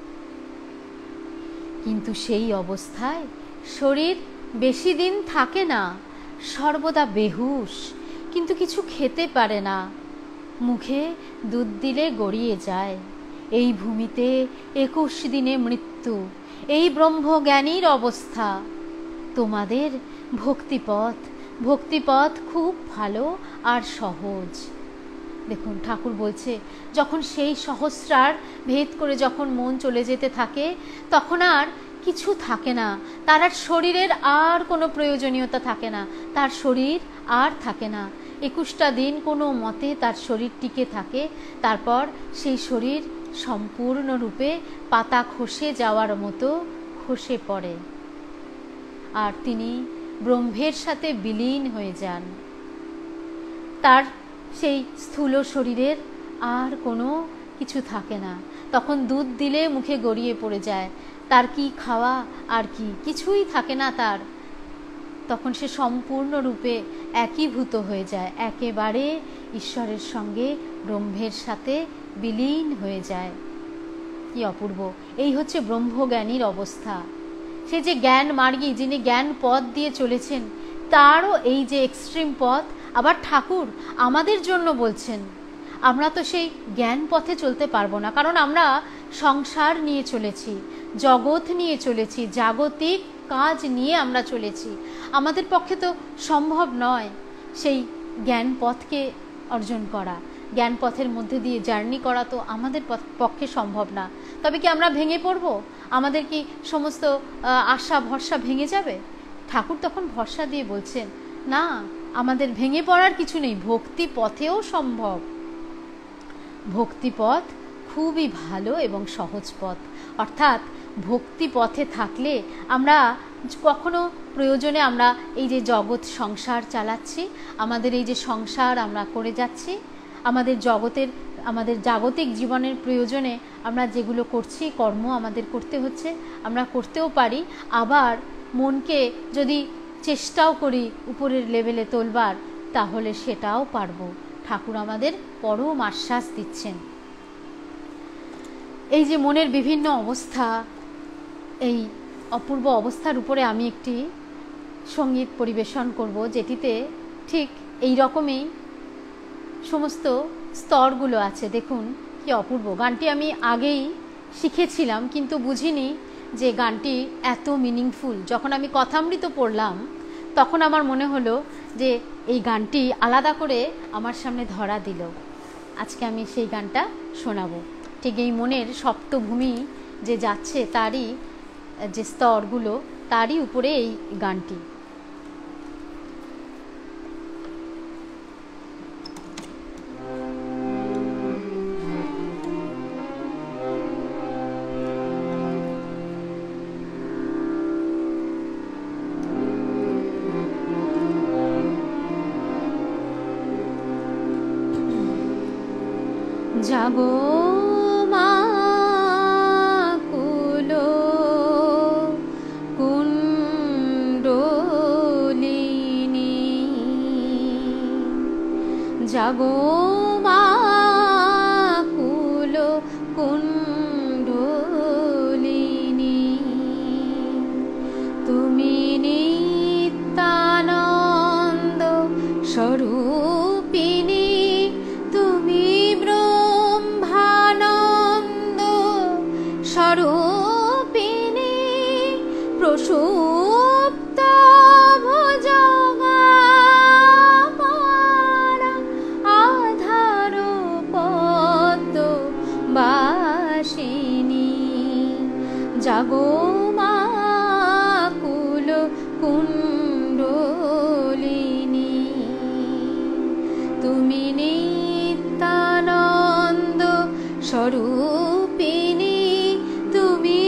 কিন্তু সেই অবস্থায় শরীর বেশি দিন থাকে না, সর্বদা বেহুশ, কিন্তু কিছু খেতে পারে না, মুখে দুধ দিলে গড়িয়ে যায়। এই ভূমিতে একুশ দিনে মৃত্যু, এই ব্রহ্মজ্ঞানীর অবস্থা। তোমাদের ভক্তিপথ, ভক্তিপথ খুব ভালো আর সহজ। দেখুন ঠাকুর বলছে যখন সেই সহস্রার ভেদ করে যখন মন চলে যেতে থাকে তখন আর কিছু থাকে না, তার আর শরীরের আর কোনো প্রয়োজনীয়তা থাকে না, তার শরীর আর থাকে না। একুশটা দিন কোনো মতে তার শরীর টিকে থাকে, তারপর সেই শরীর সম্পূর্ণরূপে পাতা খসে যাওয়ার মতো খসে পড়ে আর তিনি ব্রহ্মের সাথে বিলীন হয়ে যান। তার সেই স্থূল শরীরের আর কোনো কিছু থাকে না, তখন দুধ দিলে মুখে গড়িয়ে পড়ে যায়, তার কি খাওয়া আর কি কিছুই থাকে না তার, তখন সে সম্পূর্ণরূপে একীভূত হয়ে যায়, একেবারে ঈশ্বরের সঙ্গে ব্রহ্মের সাথে বিলীন হয়ে যায়। কি অপূর্ব! এই হচ্ছে ব্রহ্মজ্ঞানীর অবস্থা। সে যে জ্ঞান মার্গী, যিনি জ্ঞান পথ দিয়ে চলেছেন, তারও এই যে এক্সট্রিম পথ আবার ঠাকুর আমাদের জন্য বলছেন। আমরা তো সেই জ্ঞান পথে চলতে পারবো না, কারণ আমরা সংসার নিয়ে চলেছি, জগৎ নিয়ে চলেছি, জাগতিক কাজ নিয়ে আমরা চলেছি। আমাদের পক্ষে তো সম্ভব নয় সেই জ্ঞান পথকে অর্জন করা, জ্ঞান পথের মধ্যে দিয়ে জার্নি করা তো আমাদের পক্ষে সম্ভব না। তবে কি আমরা ভেঙে পড়ব? আমাদের কি সমস্ত আশা ভরসা ভেঙে যাবে? ঠাকুর তখন ভরসা দিয়ে বলছেন, না, আমাদের ভেঙে পড়ার কিছু নেই, ভক্তি পথেও সম্ভব। ভক্তি পথ খুবই ভালো এবং সহজ পথ। অর্থাৎ ভক্তি পথে থাকলে আমরা কখনো প্রয়োজনে আমরা এই যে জগৎ সংসার চালাচ্ছি, আমাদের এই যে সংসার আমরা করে যাচ্ছি, আমাদের জগতের আমাদের জাগতিক জীবনের প্রয়োজনে আমরা যেগুলো করছি, কর্ম আমাদের করতে হচ্ছে, আমরা করতেও পারি। আবার মনকে যদি চেষ্টাও করি উপরের লেভেলে তোলবার, তাহলে সেটাও পারবো। ঠাকুর আমাদের পরম আশ্বাস দিচ্ছেন। এই যে মনের বিভিন্ন অবস্থা, এই অপূর্ব অবস্থার উপরে আমি একটি সঙ্গীত পরিবেশন করব, যেটিতে ঠিক এই রকমই সমস্ত স্তরগুলো আছে। দেখুন কি অপূর্ব। গানটি আমি আগেই শিখেছিলাম, কিন্তু বুঝিনি যে গানটি এত মিনিংফুল। যখন আমি কথামৃত পড়লাম, তখন আমার মনে হলো যে এই গানটি আলাদা করে আমার সামনে ধরা দিল। আজকে আমি সেই গানটা শোনাবো। ঠিক এই মনের সপ্তভূমি যে যাচ্ছে, তারই যে স্তরগুলো, তারই উপরে এই গানটি। জাগো মা কুলো কুণ্ডলিনী, জাগো মা কুলো কুণ্ডলিনী, তুমি নিত্যানন্দ স্বরূপিণী, স্বরূপিণী, প্রসুপ্ত ভুজগাকারা আধার পদ্ম বাসিনী, জাগো মা কুল কুণ্ডলিনী, তুমি নিত্যানন্দ স্বরূপিণী, তুমি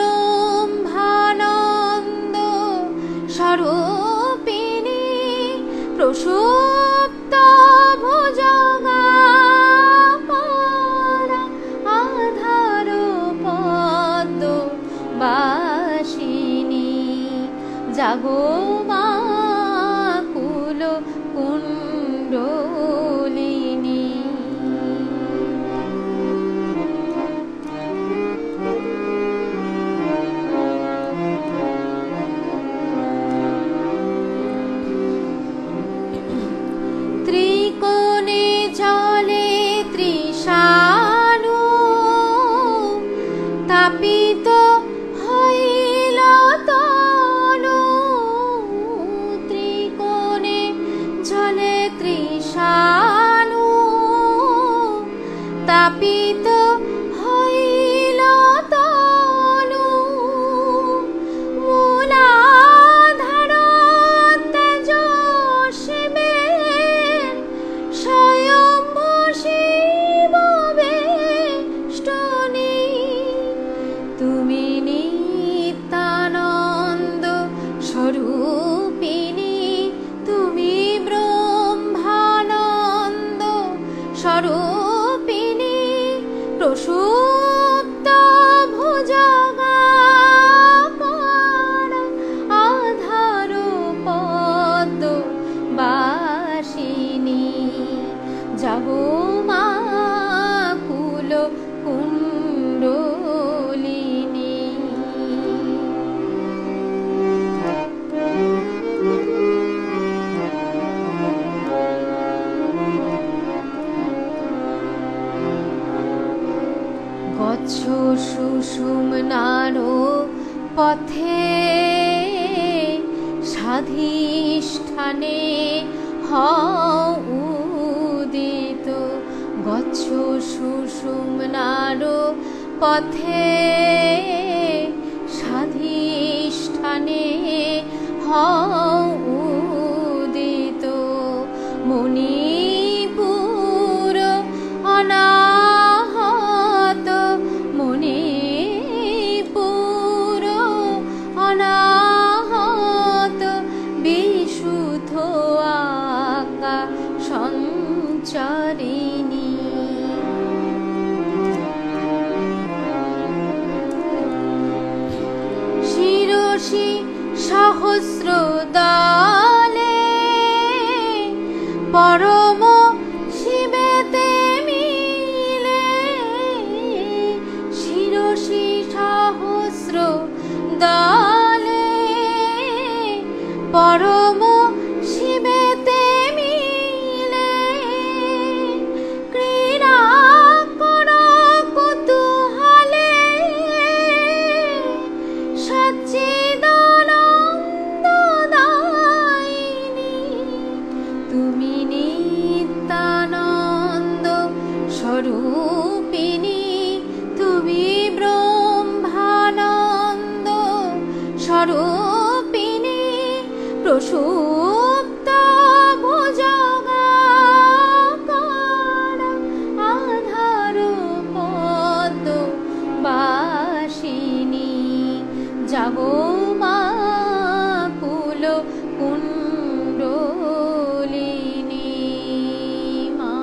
ব্রহ্মানন্দ স্বরূপিণী, প্রসুপ্ত ভুজগাকারা আধার পদ্ম বাসিনী, জাগো মা কুল কুণ্ডলিনী। ত্রিকোণে জলে তৃষাণু তাপিত হইল তনু, ত্রিকোণে জলে তৃষাণু তাপিত হইল তনু, মূলাধার তেজস্বী স্বয়ম্ভু শিব বেষ্টনী, তুমি নিত্যানন্দ স্বরূপিণী, তুমি ব্রহ্মানন্দ স্বরূপিণী, প্রসুপ্ত ভুজগাকারা আধার পদ্ম বাসিনী, জাগো মা কুল কুণ্ডলিনী। গচ্ছ সুষুম্নার পথে সাধিষ্ঠানে হও উদিত, গচ্ছ সুষুম্নার পথে অধিষ্ঠানে হও উদিত, মণিপুর অনাহত, মণিপুর অনাহত, বিশুদ্ধ আকাশ সঞ্চারিণী। শিরসি সহস্র দলে পরম শিবেতে মিলে, শিরসি সহস্র দলে পরম শিবেতে মিলে, ক্রীড়া কর কুতূহলে, সচ্চিদানন্দদায়িনী তুমি নিত্যানন্দ স্বরূপিণী, তুমি ব্রহ্মানন্দ স্বরূপিণী, প্রসুপ্ত ভুজগাকার আধার পদ্ম বাসিনী, জাগো মা কুল কুণ্ডলিনী মা।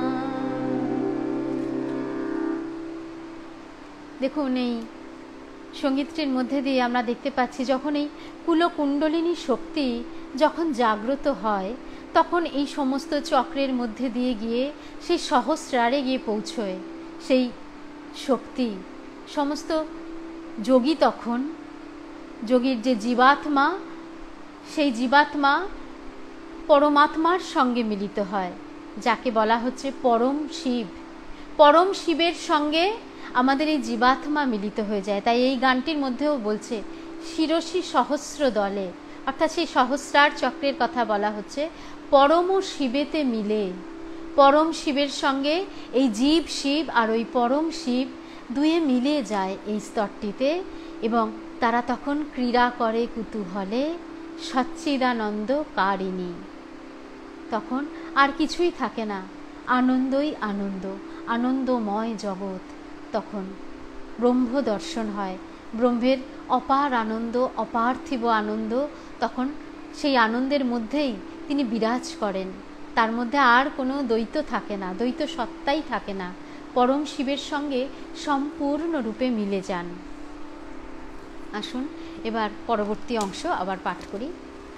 দেখুন, এই সঙ্গীতটির মধ্যে দিয়ে আমরা দেখতে পাচ্ছি যখন এই কুলকুণ্ডলিনী শক্তি যখন জাগ্রত হয়, তখন এই সমস্ত চক্রের মধ্যে দিয়ে গিয়ে সেই সহস্রারে গিয়ে পৌঁছয় সেই শক্তি। সমস্ত যোগী তখন, যোগীর যে জীবাত্মা, সেই জীবাত্মা পরমাত্মার সঙ্গে মিলিত হয়, যাকে বলা হচ্ছে পরম শিব। পরম শিবের সঙ্গে আমাদের এই জীবাত্মা মিলিত হয়ে যায়। তাই এই গানটির মধ্যেও বলছে শিরসি সহস্র দলে, অর্থাৎ সেই সহস্রার চক্রের কথা বলা হচ্ছে। পরম শিবেতে মিলে, পরম শিবের সঙ্গে এই জীব শিব আর ওই পরম শিব দুয়ে মিলে যায় এই স্তরটিতে, এবং তারা তখন ক্রীড়া করে কুতূহলে, সচ্চিদানন্দ কারিণী। তখন আর কিছুই থাকে না, আনন্দই আনন্দ, আনন্দময় জগৎ। তখন ব্রহ্ম দর্শন হয়, ব্রহ্মের অপার আনন্দ, অপার্থিব আনন্দ। তখন সেই আনন্দের মধ্যেই তিনি বিরাজ করেন, তার মধ্যে আর কোনো দ্বৈত থাকে না, দ্বৈত সত্তাই থাকে না, পরম শিবের সঙ্গে সম্পূর্ণরূপে মিলে যান। আসুন এবার পরবর্তী অংশ আবার পাঠ করি।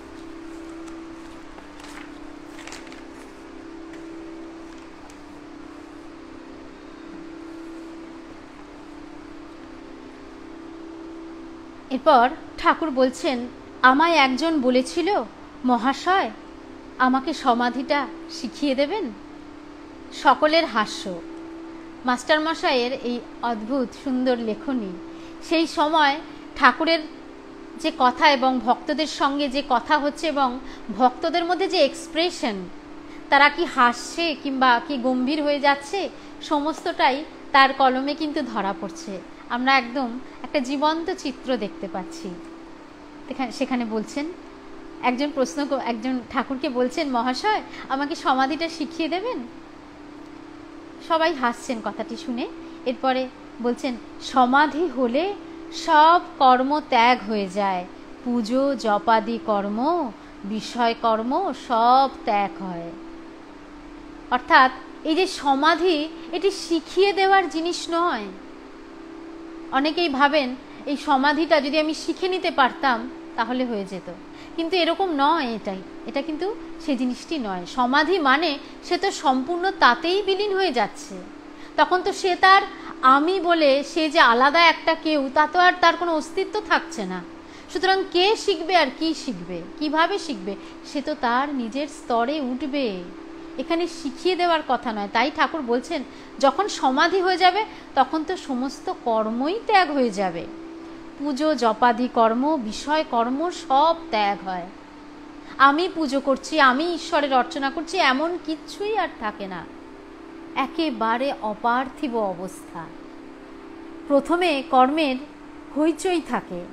এরপর ঠাকুর বলছেন, আমায় একজন বলেছিল, মহাশয় আমাকে সমাধিটা শিখিয়ে দেবেন। সকলের হাস্য। মাস্টারমশাইয়ের এই অদ্ভুত সুন্দর লেখনী। সেই সময় ঠাকুরের যে কথা এবং ভক্তদের সঙ্গে যে কথা হচ্ছে, এবং ভক্তদের মধ্যে যে এক্সপ্রেশন, তারা কি হাসছে কিংবা কি গম্ভীর হয়ে যাচ্ছে, সমস্তটাই তার কলমে কিন্তু ধরা পড়ছে। আমরা একদম একটা জীবন্ত চিত্র দেখতে পাচ্ছি। সেখানে বলছেন, একজন প্রশ্ন একজন ঠাকুরকে বলছেন, মহাশয় আমাকে সমাধিটা শিখিয়ে দেবেন। সবাই হাসছেন কথাটি শুনে। এরপরে বলছেন, সমাধি হলে সব কর্ম ত্যাগ হয়ে যায়, পুজো জপাদি কর্ম, বিষয় কর্ম সব ত্যাগ হয়। অর্থাৎ এই যে সমাধি, এটি শিখিয়ে দেওয়ার জিনিস নয়। অনেকেই ভাবেন এই সমাধিটা যদি আমি শিখে নিতে পারতাম তাহলে হয়ে যেত, কিন্তু এরকম নয়। এটাই এটা কিন্তু সেই জিনিসটি নয়। সমাধি মানে সে তো সম্পূর্ণ তাতেই বিলীন হয়ে যাচ্ছে। তখন তো সে তার আমি বলে সে যে আলাদা একটা কেউ, তা তো আর তার কোনো অস্তিত্ব থাকছে না। সুতরাং কে শিখবে আর কি শিখবে, কিভাবে শিখবে, সে তো তার নিজের স্তরে উঠবে। এখানে শিখিয়ে দেওয়ার কথা নয়। তাই ঠাকুর বলছেন, যখন সমাধি হয়ে যাবে তখন তো সমস্ত কর্মই ত্যাগ হয়ে যাবে। পুজো জপাদি কর্ম, বিষয় কর্ম সব ত্যাগ হয়। আমি পুজো করছি, আমি ঈশ্বরের অর্চনা করছি, এমন কিচ্ছুই আর থাকে না। একেবারে অপার্থিব অবস্থা। প্রথমে কর্মের হইচই থাকে,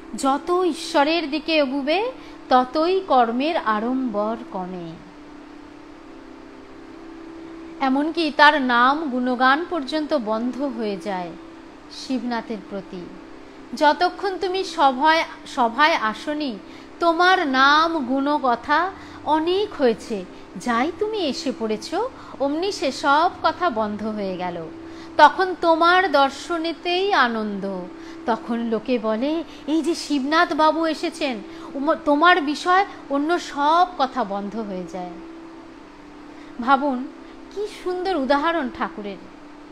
যত ঈশ্বরের দিকে এগুবে ততই কর্মের আড়ম্বর কমে। এমনকি তার নাম গুণগান পর্যন্ত বন্ধ হয়ে যায় শিবনাথের প্রতি। যতক্ষণ তুমি সভায় সভায় আসনি, তোমার নাম গুণকথা অনেক হয়েছে, যাই তুমি এসে পড়েছ অমনি সেসব কথা বন্ধ হয়ে গেল। তখন তোমার দর্শনেতেই আনন্দ। তখন লোকে বলে, এই যে শিবনাথ বাবু এসেছেন, তোমার বিষয় অন্য সব কথা বন্ধ হয়ে যায়। ভাবুন কি সুন্দর উদাহরণ ঠাকুরের।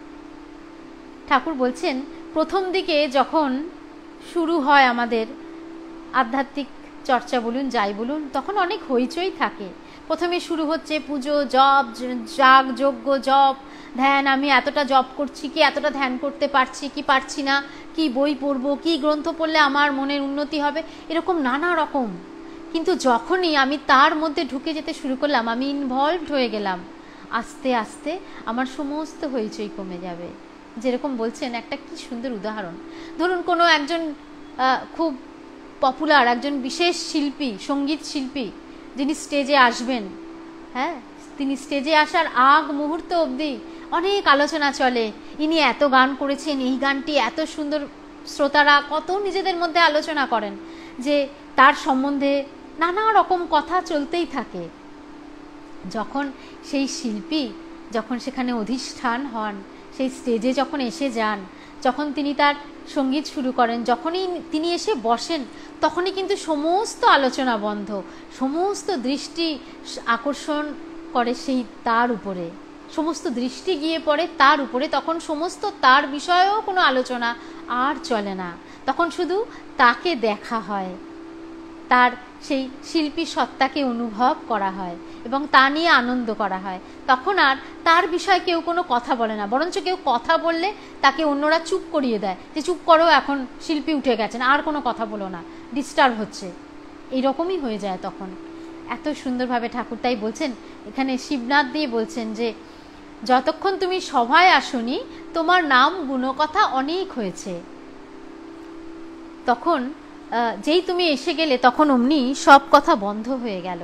ঠাকুর বলছেন, প্রথম দিকে যখন শুরু হয় আমাদের আধ্যাত্মিক চর্চা বলুন যাই বলুন, তখন অনেক হইচই থাকে। প্রথমে শুরু হচ্ছে পুজো, জপ, যাগ, যজ্ঞ, জপ, ধ্যান। আমি এতটা জপ করছি কি এতটা ধ্যান করতে পারছি কি পারছি না, কি বই পড়বো, কি গ্রন্থ পড়লে আমার মনের উন্নতি হবে, এরকম নানা রকম। কিন্তু যখনই আমি তার মধ্যে ঢুকে যেতে শুরু করলাম, আমি ইনভলভড হয়ে গেলাম, আস্তে আস্তে আমার সমস্ত হইচই কমে যাবে। যেরকম বলছেন, একটা কি সুন্দর উদাহরণ। ধরুন কোনো একজন খুব পপুলার একজন বিশেষ শিল্পী, সঙ্গীত শিল্পী, যিনি স্টেজে আসবেন, হ্যাঁ, তিনি স্টেজে আসার আগ মুহূর্ত অবধি অনেক আলোচনা চলে। ইনি এত গান করেছেন, এই গানটি এত সুন্দর, শ্রোতারা কত নিজেদের মধ্যে আলোচনা করেন যে তার সম্বন্ধে নানা রকম কথা চলতেই থাকে। যখন সেই শিল্পী যখন সেখানে অধিষ্ঠান হন, সেই স্টেজে যখন এসে যান, যখন তিনি তার সঙ্গীত শুরু করেন, যখনই তিনি এসে বসেন, তখনই কিন্তু সমস্ত আলোচনা বন্ধ, সমস্ত দৃষ্টি আকর্ষণ করে সেই তার উপরে, সমস্ত দৃষ্টি গিয়ে পড়ে তার উপরে। তখন সমস্ত তার বিষয়েও কোনো আলোচনা আর চলে না, তখন শুধু তাকে দেখা হয়, তার সেই শিল্পী সত্তাকে অনুভব করা হয় এবং তা নিয়ে আনন্দ করা হয়। তখন আর তার বিষয়ে কেউ কোনো কথা বলে না, বরঞ্চ কেউ কথা বললে তাকে অন্যরা চুপ করিয়ে দেয়, যে চুপ করো, এখন শিল্পী উঠে গেছেন, আর কোনো কথা বলো না, ডিস্টার্ব হচ্ছে। এইরকমই হয়ে যায় তখন। এত সুন্দরভাবে ঠাকুর তাই বলছেন, এখানে শিবনাথ দিয়ে বলছেন যে যতক্ষণ তুমি সভায় আসনি, তোমার নাম গুণকথা অনেক হয়েছে। তখন যেই তুমি এসে গেলে, তখন অমনি সব কথা বন্ধ হয়ে গেল।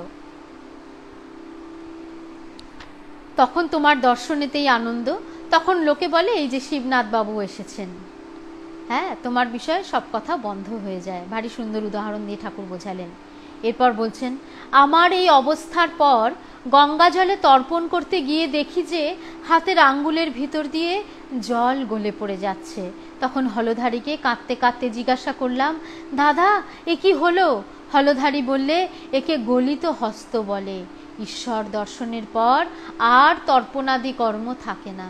তখন তোমার দর্শনেতেই আনন্দ। তখন লোকে বলে, এই যে শিবনাথ বাবু এসেছেন, হ্যাঁ, তোমার বিষয়ে সব কথা বন্ধ হয়ে যায়। ভারী সুন্দর উদাহরণ দিয়ে ঠাকুর বোঝালেন। এরপর বলছেন, আমার এই অবস্থার পর গঙ্গা জলে তর্পণ করতে গিয়ে দেখি যে হাতের আঙ্গুলের ভিতর দিয়ে জল গলে পড়ে যাচ্ছে। তখন হলধারীকে কাঁদতে কাঁদতে জিজ্ঞাসা করলাম, দাদা এ কি হলো? হলধারী বললে, একে গলিত হস্ত বলে। ঈশ্বর দর্শনের পর আর তর্পণাদি কর্ম থাকে না।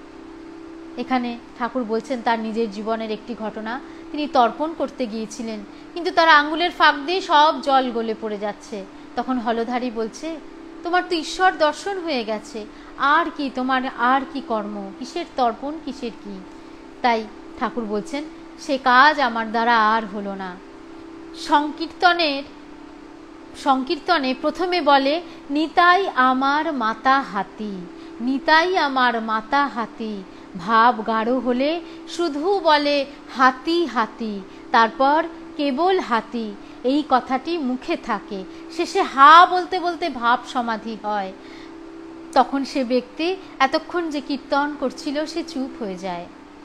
এখানে ঠাকুর বলছেন তার নিজের জীবনের একটি ঘটনা। তিনি তর্পণ করতে গিয়েছিলেন, কিন্তু তার আঙ্গুলের ফাঁক দিয়ে সব জল গলে পড়ে যাচ্ছে। তখন হলধারী বলছে, তোমার তো ঈশ্বর দর্শন হয়ে গেছে, আর কি তোমার, আর কি কর্ম, কিসের তর্পণ, কিসের কি? তাই ঠাকুর বলছেন, সে কাজ আমার দ্বারা আর হলো না। সংকীর্তনের সংকীর্তনে প্রথমে বলে, নিতাই আমার মাতা হাতি, নিতাই আমার মাতা হাতি। ভাব গাঢ় হলে শুধু বলে হাতি হাতি, তারপর কেবল হাতি এই কথাটি মুখে থাকে। শেষে হা বলতে বলতে ভাব সমাধি হয়। তখন সে ব্যক্তি এতক্ষণ যে কীর্তন করছিল সে চুপ হয়ে যায়।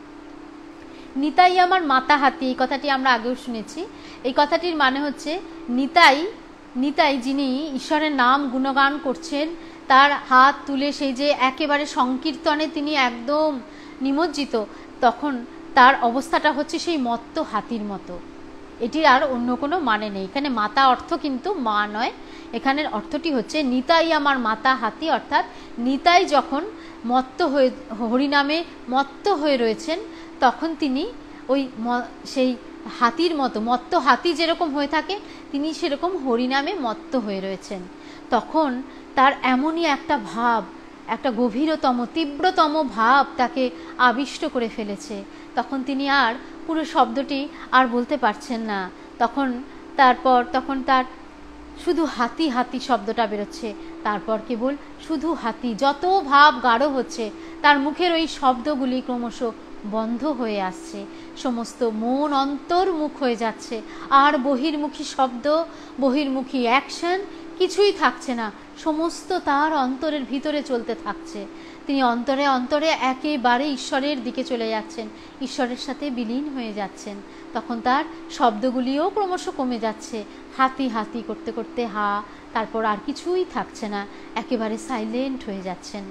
নিতাই আমার মাতা হাতি, এই কথাটি আমরা আগেও শুনেছি। এই কথাটির মানে হচ্ছে নিতাই, নিতাই যিনি ঈশ্বরের নাম গুণগান করছেন, তার হাত তুলে সেই যে একেবারে সংকীর্তনে তিনি একদম নিমজ্জিত, তখন তার অবস্থাটা হচ্ছে সেই মত্ত হাতির মতো। এটির আর অন্য কোনো মানে নেই। এখানে মাতা অর্থ কিন্তু মা নয়, এখানের অর্থটি হচ্ছে নিতাই আমার মাতা হাতি, অর্থাৎ নিতাই যখন মত্ত হয়ে, হরিনামে মত্ত হয়ে রয়েছেন, তখন তিনি ওই সেই হাতির মতো, মত্ত হাতি যেরকম হয়ে থাকে, তিনি সেরকম হরিনামে মত্ত হয়ে রয়েছেন। তখন তার এমনই একটা ভাব, একটা গভীরতম তীব্রতম ভাব তাকে আবিষ্ট করে ফেলেছে। তখন তিনি আর পুরো শব্দটি আর বলতে পারছেন না। তখন তারপর তখন তার শুধু হাতি হাতি শব্দটা বেরোচ্ছে, তারপর কেবল শুধু হাতি। যত ভাব গাঢ় হচ্ছে, তার মুখের ওই শব্দগুলি ক্রমশ বন্ধ হয়ে আসছে, সমস্ত মন অন্তর্মুখ হয়ে যাচ্ছে, আর বহির্মুখী শব্দ, বহির্মুখী অ্যাকশন কিছুই থাকছে না, সমস্ত তার অন্তরের ভিতরে চলতে থাকছে। তিনি অন্তরে অন্তরে একেবারে ঈশ্বরের দিকে চলে যাচ্ছেন, ঈশ্বরের সাথে বিলীন হয়ে যাচ্ছেন। তখন তার শব্দগুলিও ক্রমশ কমে যাচ্ছে, হাতি হাতি করতে করতে হা, তারপর আর কিছুই থাকছে না, একেবারে সাইলেন্ট হয়ে যাচ্ছেন।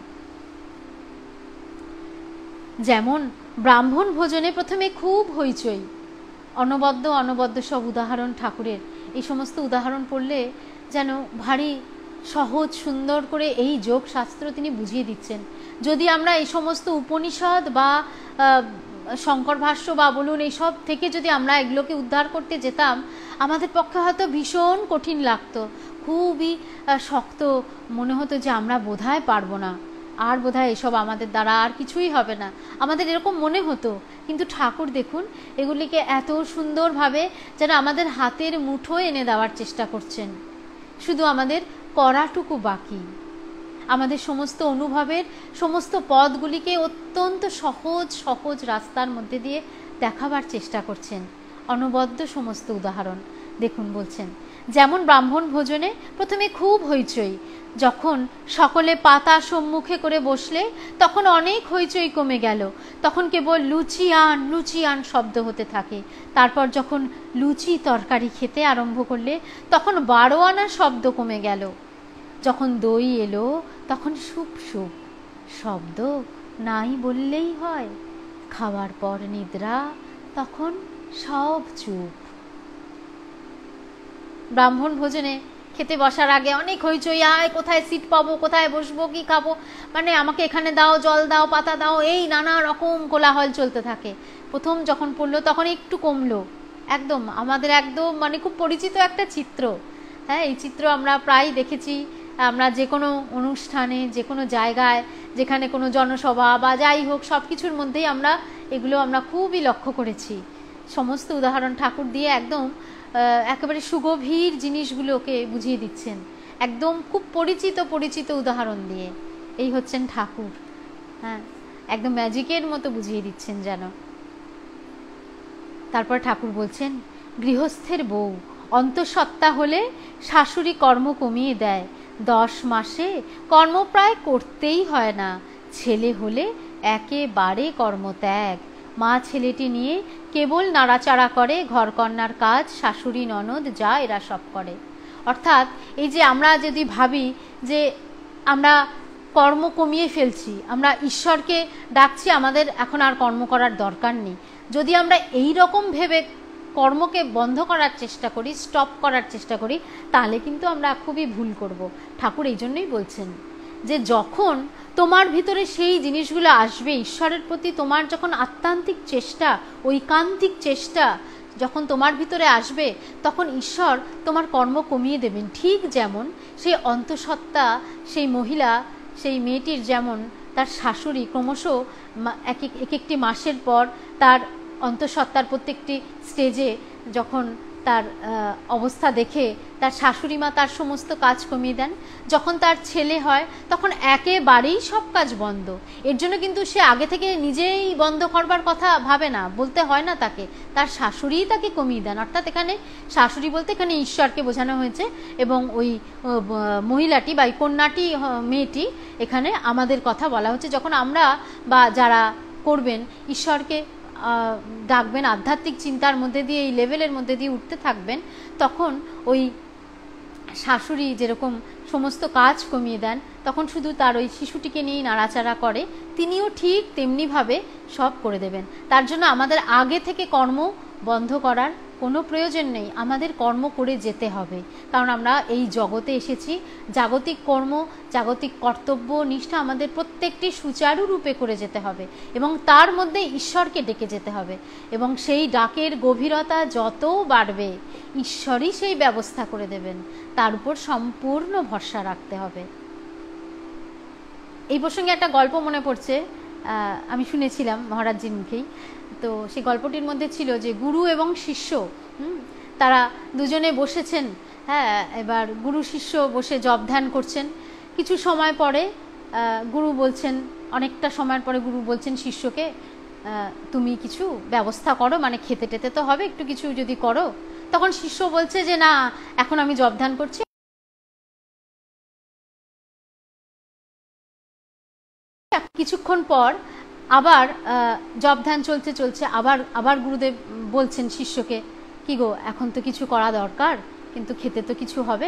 যেমন ব্রাহ্মণ ভোজনে প্রথমে খুব হইচই, অনবদ্য অনবদ্য সব উদাহরণ ঠাকুরের, এই সমস্ত উদাহরণ পড়লে যেন ভারী সহজ সুন্দর করে এই যোগ শাস্ত্র তিনি বুঝিয়ে দিচ্ছেন। যদি আমরা এই সমস্ত উপনিষদ বা শঙ্কর ভাষ্য বা বলুন এইসব থেকে যদি আমরা এগুলোকে উদ্ধার করতে যেতাম, আমাদের পক্ষে হয়তো ভীষণ কঠিন লাগতো, খুবই শক্ত মনে হতো যে আমরা বোধহয় পারবো না, আর বোধহয় এসব আমাদের দ্বারা আর কিছুই হবে না, আমাদের এরকম মনে হতো। কিন্তু ঠাকুর দেখুন এগুলিকে এত সুন্দরভাবে যেন আমাদের হাতের মুঠোয় এনে দেওয়ার চেষ্টা করছেন, শুধু আমাদের করাটুকু বাকি। আমাদের সমস্ত অনুভবের সমস্ত পথগুলিকে অত্যন্ত সহজ সহজ রাস্তার মধ্যে দিয়ে দেখাবার চেষ্টা করছেন। অনবদ্য সমস্ত উদাহরণ দেখুন, বলছেন যেমন ব্রাহ্মণ ভোজনে প্রথমে খুব হইচই, যখন সকলে পাতা সম্মুখে করে বসলে তখন অনেক হইচই কমে গেল, তখন কেবল লুচি আন লুচি আন শব্দ হতে থাকে। তারপর যখন লুচি তরকারি খেতে আরম্ভ করলে তখন বারো আনা শব্দ কমে গেল। যখন দই এলো তখন সুপ সুপ শব্দ নাই বললেই হয়। খাওয়ার পর নিদ্রা, তখন সব চুপ। ব্রাহ্মণ ভোজনে খেতে বসার আগে অনেক হইচই, আয় কোথায় সিট পাবো, কোথায় বসবো, কি খাবো, মানে আমাকে এখানে দাও, জল দাও, পাতা দাও, এই নানা রকম কোলাহল চলতে থাকে। প্রথম যখন পড়লো তখন একটু কমলো, একদম আমাদের একদম মানে খুব পরিচিত একটা চিত্র। হ্যাঁ, এই চিত্র আমরা প্রায় দেখেছি, আমরা যে কোনো অনুষ্ঠানে যে কোনো জায়গায় যেখানে কোনো জনসভা বা যাই হোক সব কিছুর মধ্যেই আমরা এগুলো আমরা খুবই লক্ষ্য করেছি। সমস্ত উদাহরণ ঠাকুর দিয়ে একদম একেবারে সুগভীর জিনিসগুলোকে বুঝিয়ে দিচ্ছেন, একদম খুব পরিচিত পরিচিত উদাহরণ দিয়ে। এই হচ্ছেন ঠাকুর, হ্যাঁ, একদম ম্যাজিকের মতো বুঝিয়ে দিচ্ছেন যেন। তারপর ঠাকুর বলছেন, গৃহস্থের বউ অন্তঃসত্ত্বা হলে শাশুড়ি কর্ম কমিয়ে দেয়, দশ মাসে কর্ম প্রায় করতেই হয় না, ছেলে হলে একেবারে কর্মত্যাগ। মা ছেলেটি নিয়ে কেবল নাড়াচাড়া করে, ঘরকন্নার কাজ শাশুড়ি ননদ যা এরা সব করে। অর্থাৎ এই যে আমরা যদি ভাবি যে আমরা কর্ম কমিয়ে ফেলছি, আমরা ঈশ্বরকে ডাকছি, আমাদের এখন আর কর্ম করার দরকার নেই, যদি আমরা এই রকম ভেবে কর্মকে বন্ধ করার চেষ্টা করি, স্টপ করার চেষ্টা করি, তাহলে কিন্তু আমরা খুবই ভুল করব। ঠাকুর এই জন্যই বলছেন যে যখন তোমার ভিতরে সেই জিনিসগুলো আসবে, ঈশ্বরের প্রতি তোমার যখন আত্মান্তিক চেষ্টা, ঐকান্তিক চেষ্টা যখন তোমার ভিতরে আসবে, তখন ঈশ্বর তোমার কর্ম কমিয়ে দেবেন। ঠিক যেমন সেই অন্তঃসত্ত্বা সেই মহিলা, সেই মেয়েটির যেমন তার শাশুড়ি ক্রমশ এক এক একটি মাসের পর তার অন্তঃসত্ত্বার প্রত্যেকটি স্টেজে যখন তার অবস্থা দেখে তার শাশুড়ি মা তার সমস্ত কাজ কমিয়ে দেন, যখন তার ছেলে হয় তখন একেবারেই সব কাজ বন্ধ। এর জন্য কিন্তু সে আগে থেকে নিজেই বন্ধ করবার কথা ভাবে না, বলতে হয় না তাকে, তার শাশুড়িই তাকে কমিয়ে দেন। অর্থাৎ এখানে শাশুড়ি বলতে এখানে ঈশ্বরকে বোঝানো হয়েছে, এবং ওই মহিলাটি বা কন্যাটি মেয়েটি এখানে আমাদের কথা বলা হচ্ছে। যখন আমরা বা যারা করবেন ঈশ্বরকে ডাকবেন, আধ্যাত্মিক চিন্তার মধ্যে দিয়ে এই লেভেলের মধ্যে দিয়ে উঠতে থাকবেন, তখন ওই শাশুড়ি যেরকম সমস্ত কাজ কমিয়ে দেন, তখন শুধু তার ওই শিশুটিকে নিয়েই নাড়াচাড়া করে, তিনিও ঠিক তেমনিভাবে সব করে দেবেন। তার জন্য আমাদের আগে থেকে কর্ম বন্ধ করার কোনো প্রয়োজন নেই, আমাদের কর্ম করে যেতে হবে। কারণ আমরা এই জগতে এসেছি, জাগতিক কর্ম, জাগতিক কর্তব্য নিষ্ঠা আমাদের প্রত্যেকটি সুচারুরূপে করে যেতে হবে, এবং তার মধ্যে ঈশ্বরকে ডেকে যেতে হবে। এবং সেই ডাকের গভীরতা যত বাড়বে, ঈশ্বরই সেই ব্যবস্থা করে দেবেন, তার উপর সম্পূর্ণ ভরসা রাখতে হবে। এই প্রসঙ্গে একটা গল্প মনে পড়ছে, আমি শুনেছিলাম মহারাজজির মুখেই। তো সেই গল্পটির মধ্যে ছিল যে গুরু এবং শিষ্য, হুম তারা দুজনে বসেছেন, হ্যাঁ, এবার গুরু শিষ্য বসে জপ ধ্যান করছেন। কিছু সময় পরে গুরু বলছেন, অনেকটা সময়ের পরে গুরু বলছেন শিষ্যকে, তুমি কিছু ব্যবস্থা করো, মানে খেতে টেতে তো হবে, একটু কিছু যদি করো। তখন শিষ্য বলছে যে না, এখন আমি জপ ধ্যান করছি। কিছুক্ষণ পর আবার জপ ধ্যান চলছে চলছে আবার আবার গুরুদেব বলছেন শিষ্যকে, কি গো, এখন তো কিছু করা দরকার, কিন্তু খেতে তো কিছু হবে।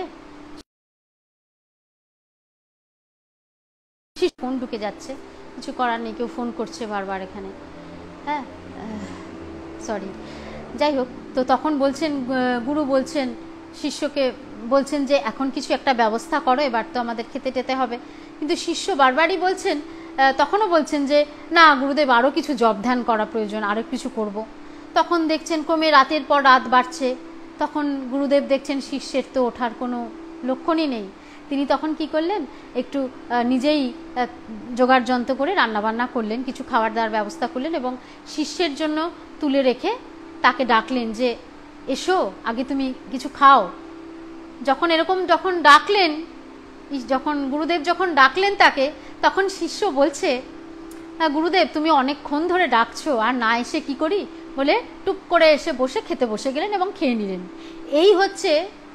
ফোন ঢুকে যাচ্ছে, কিছু করার নেই, কেউ ফোন করছে বারবার এখানে, হ্যাঁ সরি, যাই হোক। তো তখন বলছেন, গুরু বলছেন শিষ্যকে, বলছেন যে এখন কিছু একটা ব্যবস্থা করো, এবার তো আমাদের খেতে টেতে হবে। কিন্তু শিষ্য বারবারই বলছেন, তখনও বলছেন যে না গুরুদেব, আরও কিছু জপ ধ্যান করা প্রয়োজন, আরও কিছু করব। তখন দেখছেন ক্রমে রাতের পর রাত বাড়ছে, তখন গুরুদেব দেখছেন শিষ্যের তো ওঠার কোনো লক্ষণই নেই। তিনি তখন কি করলেন, একটু নিজেই জোগাড় যন্ত্র করে রান্নাবান্না করলেন, কিছু খাবার দাওয়ার ব্যবস্থা করলেন এবং শিষ্যের জন্য তুলে রেখে তাকে ডাকলেন যে এসো, আগে তুমি কিছু খাও। যখন এরকম যখন ডাকলেন, যখন গুরুদেব যখন ডাকলেন তাকে, তখন শিষ্য বলছে, গুরুদেব তুমি অনেকক্ষণ ধরে ডাকছো, আর না এসে কি করি বলে টুপ করে এসে বসে খেতে বসে গেলেন এবং খেয়ে নিলেন। এই হচ্ছে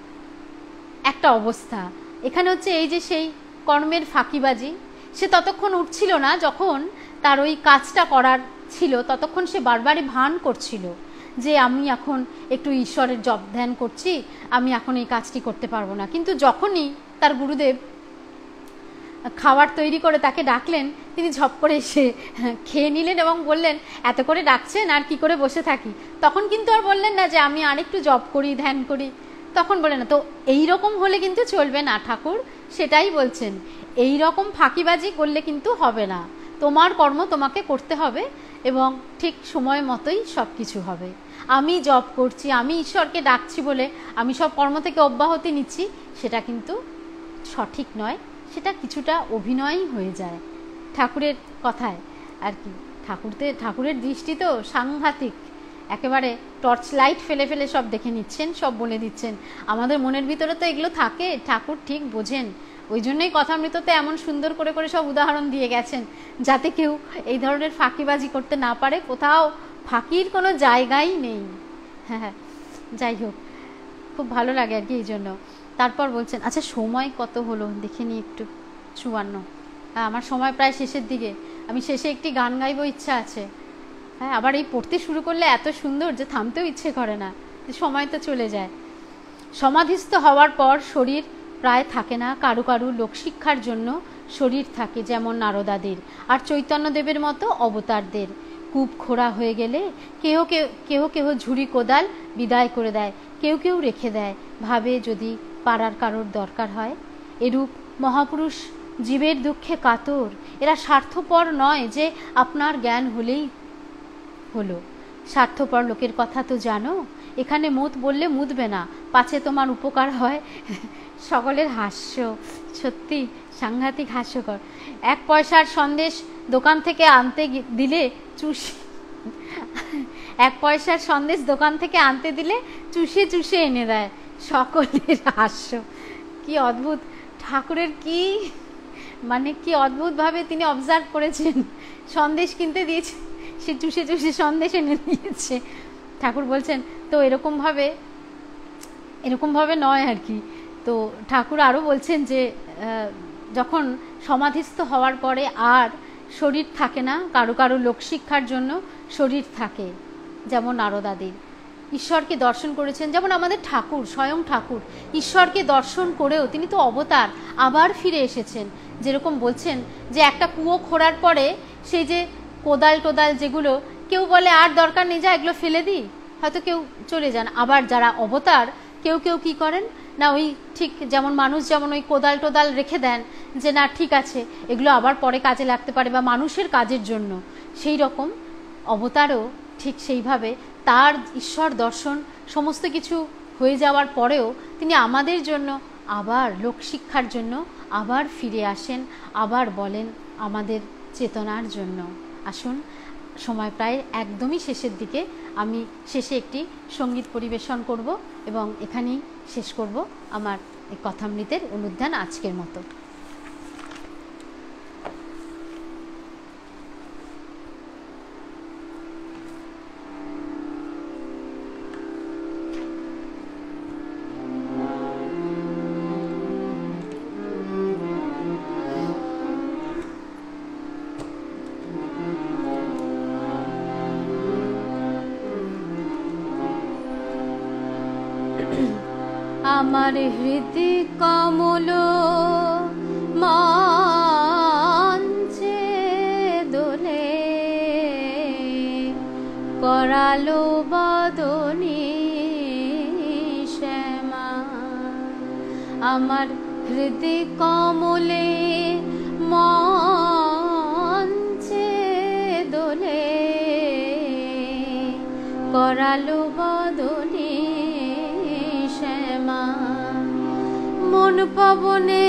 একটা অবস্থা। এখানে হচ্ছে এই যে সেই কর্মের ফাঁকিবাজি, সে ততক্ষণ উঠছিল না যখন তার ওই কাজটা করার ছিল, ততক্ষণ সে বারবারই ভান করছিল যে আমি এখন একটু ঈশ্বরের জপ ধ্যান করছি, আমি এখন এই কাজটি করতে পারবো না। কিন্তু যখনই তার গুরুদেব খাবার তৈরি করে তাকে ডাকলেন, তিনি ঝপ করে এসে খেয়ে নিলেন এবং বললেন, এত করে ডাকছেন আর কি করে বসে থাকি। তখন কিন্তু আর বললেন না যে আমি আরেকটু জপ করি, ধ্যান করি, তখন বললেন না। তো এই রকম হলে কিন্তু চলবে না, ঠাকুর সেটাই বলছেন, এই রকম ফাঁকিবাজি করলে কিন্তু হবে না। তোমার কর্ম তোমাকে করতে হবে এবং ঠিক সময় মতোই সব কিছু হবে। আমি জপ করছি, আমি ঈশ্বরকে ডাকছি বলে আমি সব কর্ম থেকে অব্যাহতি নিচ্ছি, সেটা কিন্তু সঠিক নয়, সেটা কিছুটা অভিনয়ই হয়ে যায় ঠাকুরের কথায় আর কি। ঠাকুরতে ঠাকুরের দৃষ্টি তো সাংঘাতিক, একেবারে টর্চ লাইট ফেলে ফেলে সব দেখে নিচ্ছেন, সব বলে দিচ্ছেন। আমাদের মনের ভিতরে তো এগুলো থাকে, ঠাকুর ঠিক বোঝেন। ওই জন্যই কথামৃততে এমন সুন্দর করে করে সব উদাহরণ দিয়ে গেছেন, যাতে কেউ এই ধরনের ফাঁকিবাজি করতে না পারে। কোথাও ফাঁকির কোনো জায়গাই নেই। হ্যাঁ হ্যাঁ, যাই হোক, খুব ভালো লাগে আর কি এই জন্য। তারপর বলছেন, আচ্ছা সময় কত হলো দেখে নিই একটু, চুয়ান্ন। হ্যাঁ, আমার সময় প্রায় শেষের দিকে, আমি শেষে একটি গান গাইবো ইচ্ছা আছে। হ্যাঁ, আবার এই পড়তে শুরু করলে এত সুন্দর যে থামতেও ইচ্ছে করে না, সময় তো চলে যায়। সমাধিস্থ হওয়ার পর শরীর প্রায় থাকে না, কারু কারু লোকশিক্ষার জন্য শরীর থাকে, যেমন নারদাদের আর চৈতন্যদেবের মতো অবতারদের। কূপ খোঁড়া হয়ে গেলে কেহ কেউ কেহ কেহ ঝুড়ি কোদাল বিদায় করে দেয়, কেউ কেউ রেখে দেয়, ভাবে যদি পাড়ার কারোর দরকার হয়। এরূপ মহাপুরুষ জীবের দুঃখে কাতর, এরা স্বার্থপর নয় যে আপনার জ্ঞান হলেই হলো। স্বার্থপর লোকের কথা তো জানো, এখানে মুত বললে মুতবে না, পাছে তোমার উপকার হয়। সকলের হাস্য, সত্যি সাংঘাতিক হাস্যকর। এক পয়সার সন্দেশ দোকান থেকে আনতে দিলে চুষি এক পয়সার সন্দেশ দোকান থেকে আনতে দিলে চুষে চুষে এনে দেয়, সকলের হাস্য। কি অদ্ভুত ঠাকুরের, কি মানে কি অদ্ভুতভাবে তিনি অবজার্ভ করেছেন। সন্দেশ কিনতে দিয়েছে, সে চুষে চুষে সন্দেশ এনে দিয়েছে। ঠাকুর বলছেন তো এরকমভাবে এরকমভাবে নয় আর কি। তো ঠাকুর আরও বলছেন যে যখন সমাধিস্থ হওয়ার পরে আর শরীর থাকে না, কারো কারো লোকশিক্ষার জন্য শরীর থাকে, যেমন নারদাদের। ঈশ্বরকে দর্শন করেছেন, যেমন আমাদের ঠাকুর, স্বয়ং ঠাকুর ঈশ্বরকে দর্শন করেও তিনি তো অবতার, আবার ফিরে এসেছেন। যেরকম বলছেন যে একটা কুয়ো খোঁড়ার পরে সেই যে কোদাল টোদাল যেগুলো, কেউ বলে আর দরকার নেই, যা এগুলো ফেলে দিই, হয়তো কেউ চলে যান। আবার যারা অবতার কেউ কেউ কি করেন না, ওই ঠিক যেমন মানুষ যেমন ওই কোদাল টোদাল রেখে দেন যে না ঠিক আছে, এগুলো আবার পরে কাজে লাগতে পারে বা মানুষের কাজের জন্য, সেই রকম অবতারও ঠিক সেইভাবে তার ঈশ্বর দর্শন সমস্ত কিছু হয়ে যাওয়ার পরেও তিনি আমাদের জন্য আবার লোকশিক্ষার জন্য আবার ফিরে আসেন, আবার বলেন আমাদের চেতনার জন্য। আসুন, সময় প্রায় একদমই শেষের দিকে, আমি শেষে একটি সঙ্গীত পরিবেশন করব এবং এখানেই শেষ করব আমার এই কথামৃতের অনুধ্যান আজকের মতো। আমার হৃদি কমল মঞ্চে দোলে করালো বদনী শ্যামা। আমার হৃদি কমলে মঞ্চে দোলে করালো বদনী শ্যামা। মন পবনে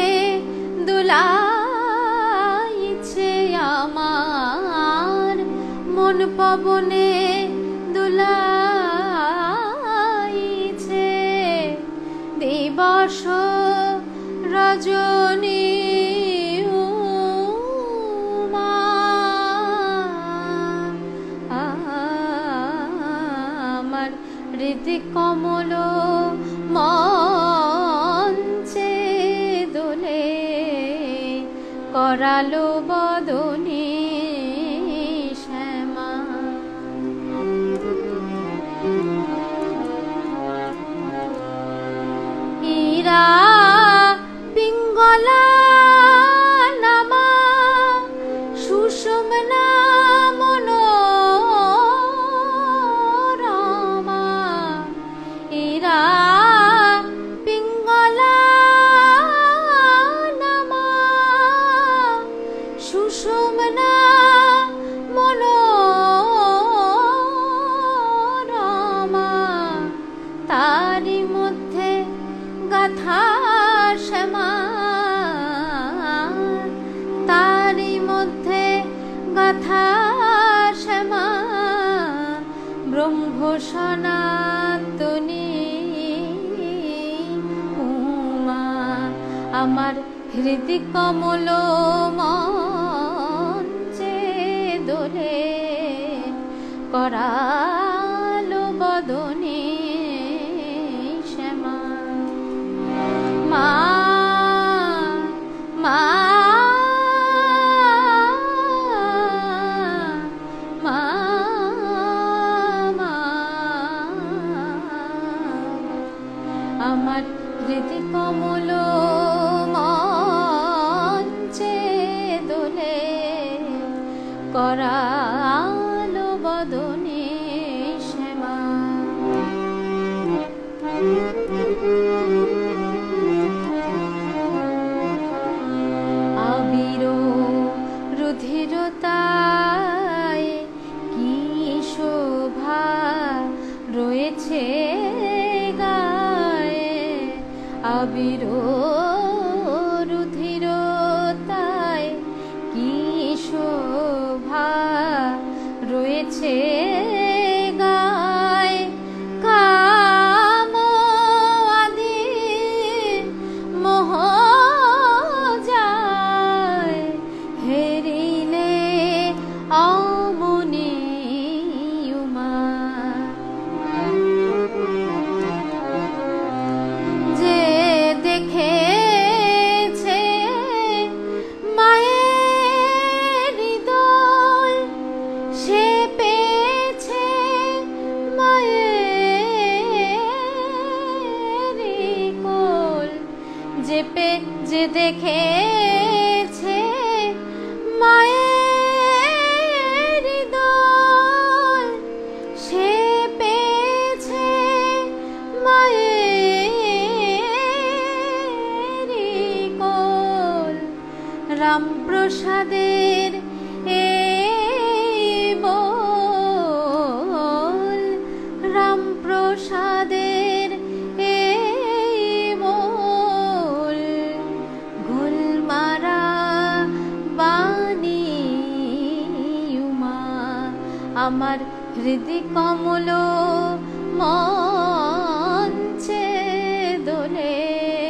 দুলাইছে আমার, মন পবনে দুলাইছে দিবস রজনী উমা। আমার হৃদি কমল মঞ্চে দোলে করালো বদনী শ্যামা। ইরা পিঙ্গলা নামা সুষুম্না মনোরমা। ইরা পিঙ্গলা নামা সুষুম্না মনোরমা। তারি মধ্যে গাথা শ্যামা, তারি মধ্যে গাথা শ্যামা ব্রহ্ম সনাতনী উমা। আমার হৃদি কমল মঞ্চে দোলে করালো বদনী শ্যামা। মা মা মা মা। আমার হৃদি কমল মঞ্চে দোলে করালো বদনী শ্যামা। আবির রুধিরতায় কি শোভা রয়েছে গায়ে। আবির রুধিরতায় কি শোভা রয়েছে গায়ে। কাম আদি মোহ যায় হেরিলে অমনি উমা। যে দেখেছে মায়ের হৃদয় সে পেয়েছে মায়ের কোল। যে পে যে দেখেছে মায়ের হৃদয় সে পেয়েছে মায়ের কোল। রামপ্রসাদের এই বল, রামপ্রসাদের এই বল গোলমারা বাণী উমা। আমার হৃদি কমল মঞ্চে দোলে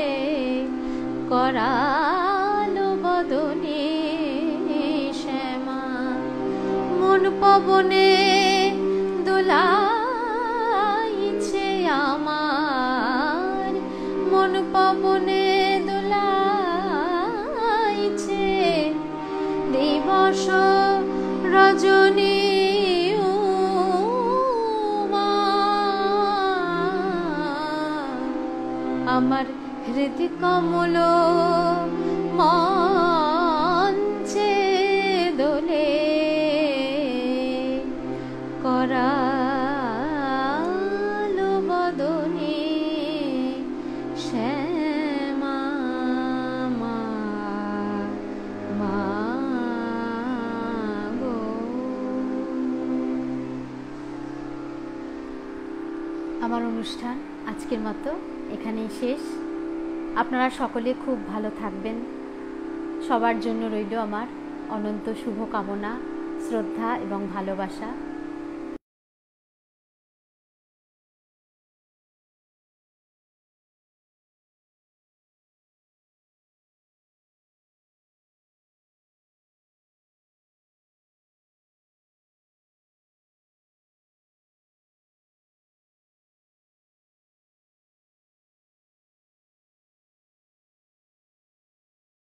করালো বদনী শ্যামা। মন পবনে দোলাইছে আমার, মন পবনে দোলাইছে দিবস রজনী উমা। আমার হৃদ কমল মঞ্চে দোলে করালো বদনে শ্যামা মা গো। আমার অনুষ্ঠান আজকের মতো এখানেই শেষ। আপনারা সকলে খুব ভালো থাকবেন। সবার জন্য রইল আমার অনন্ত শুভকামনা, শ্রদ্ধা এবং ভালোবাসা।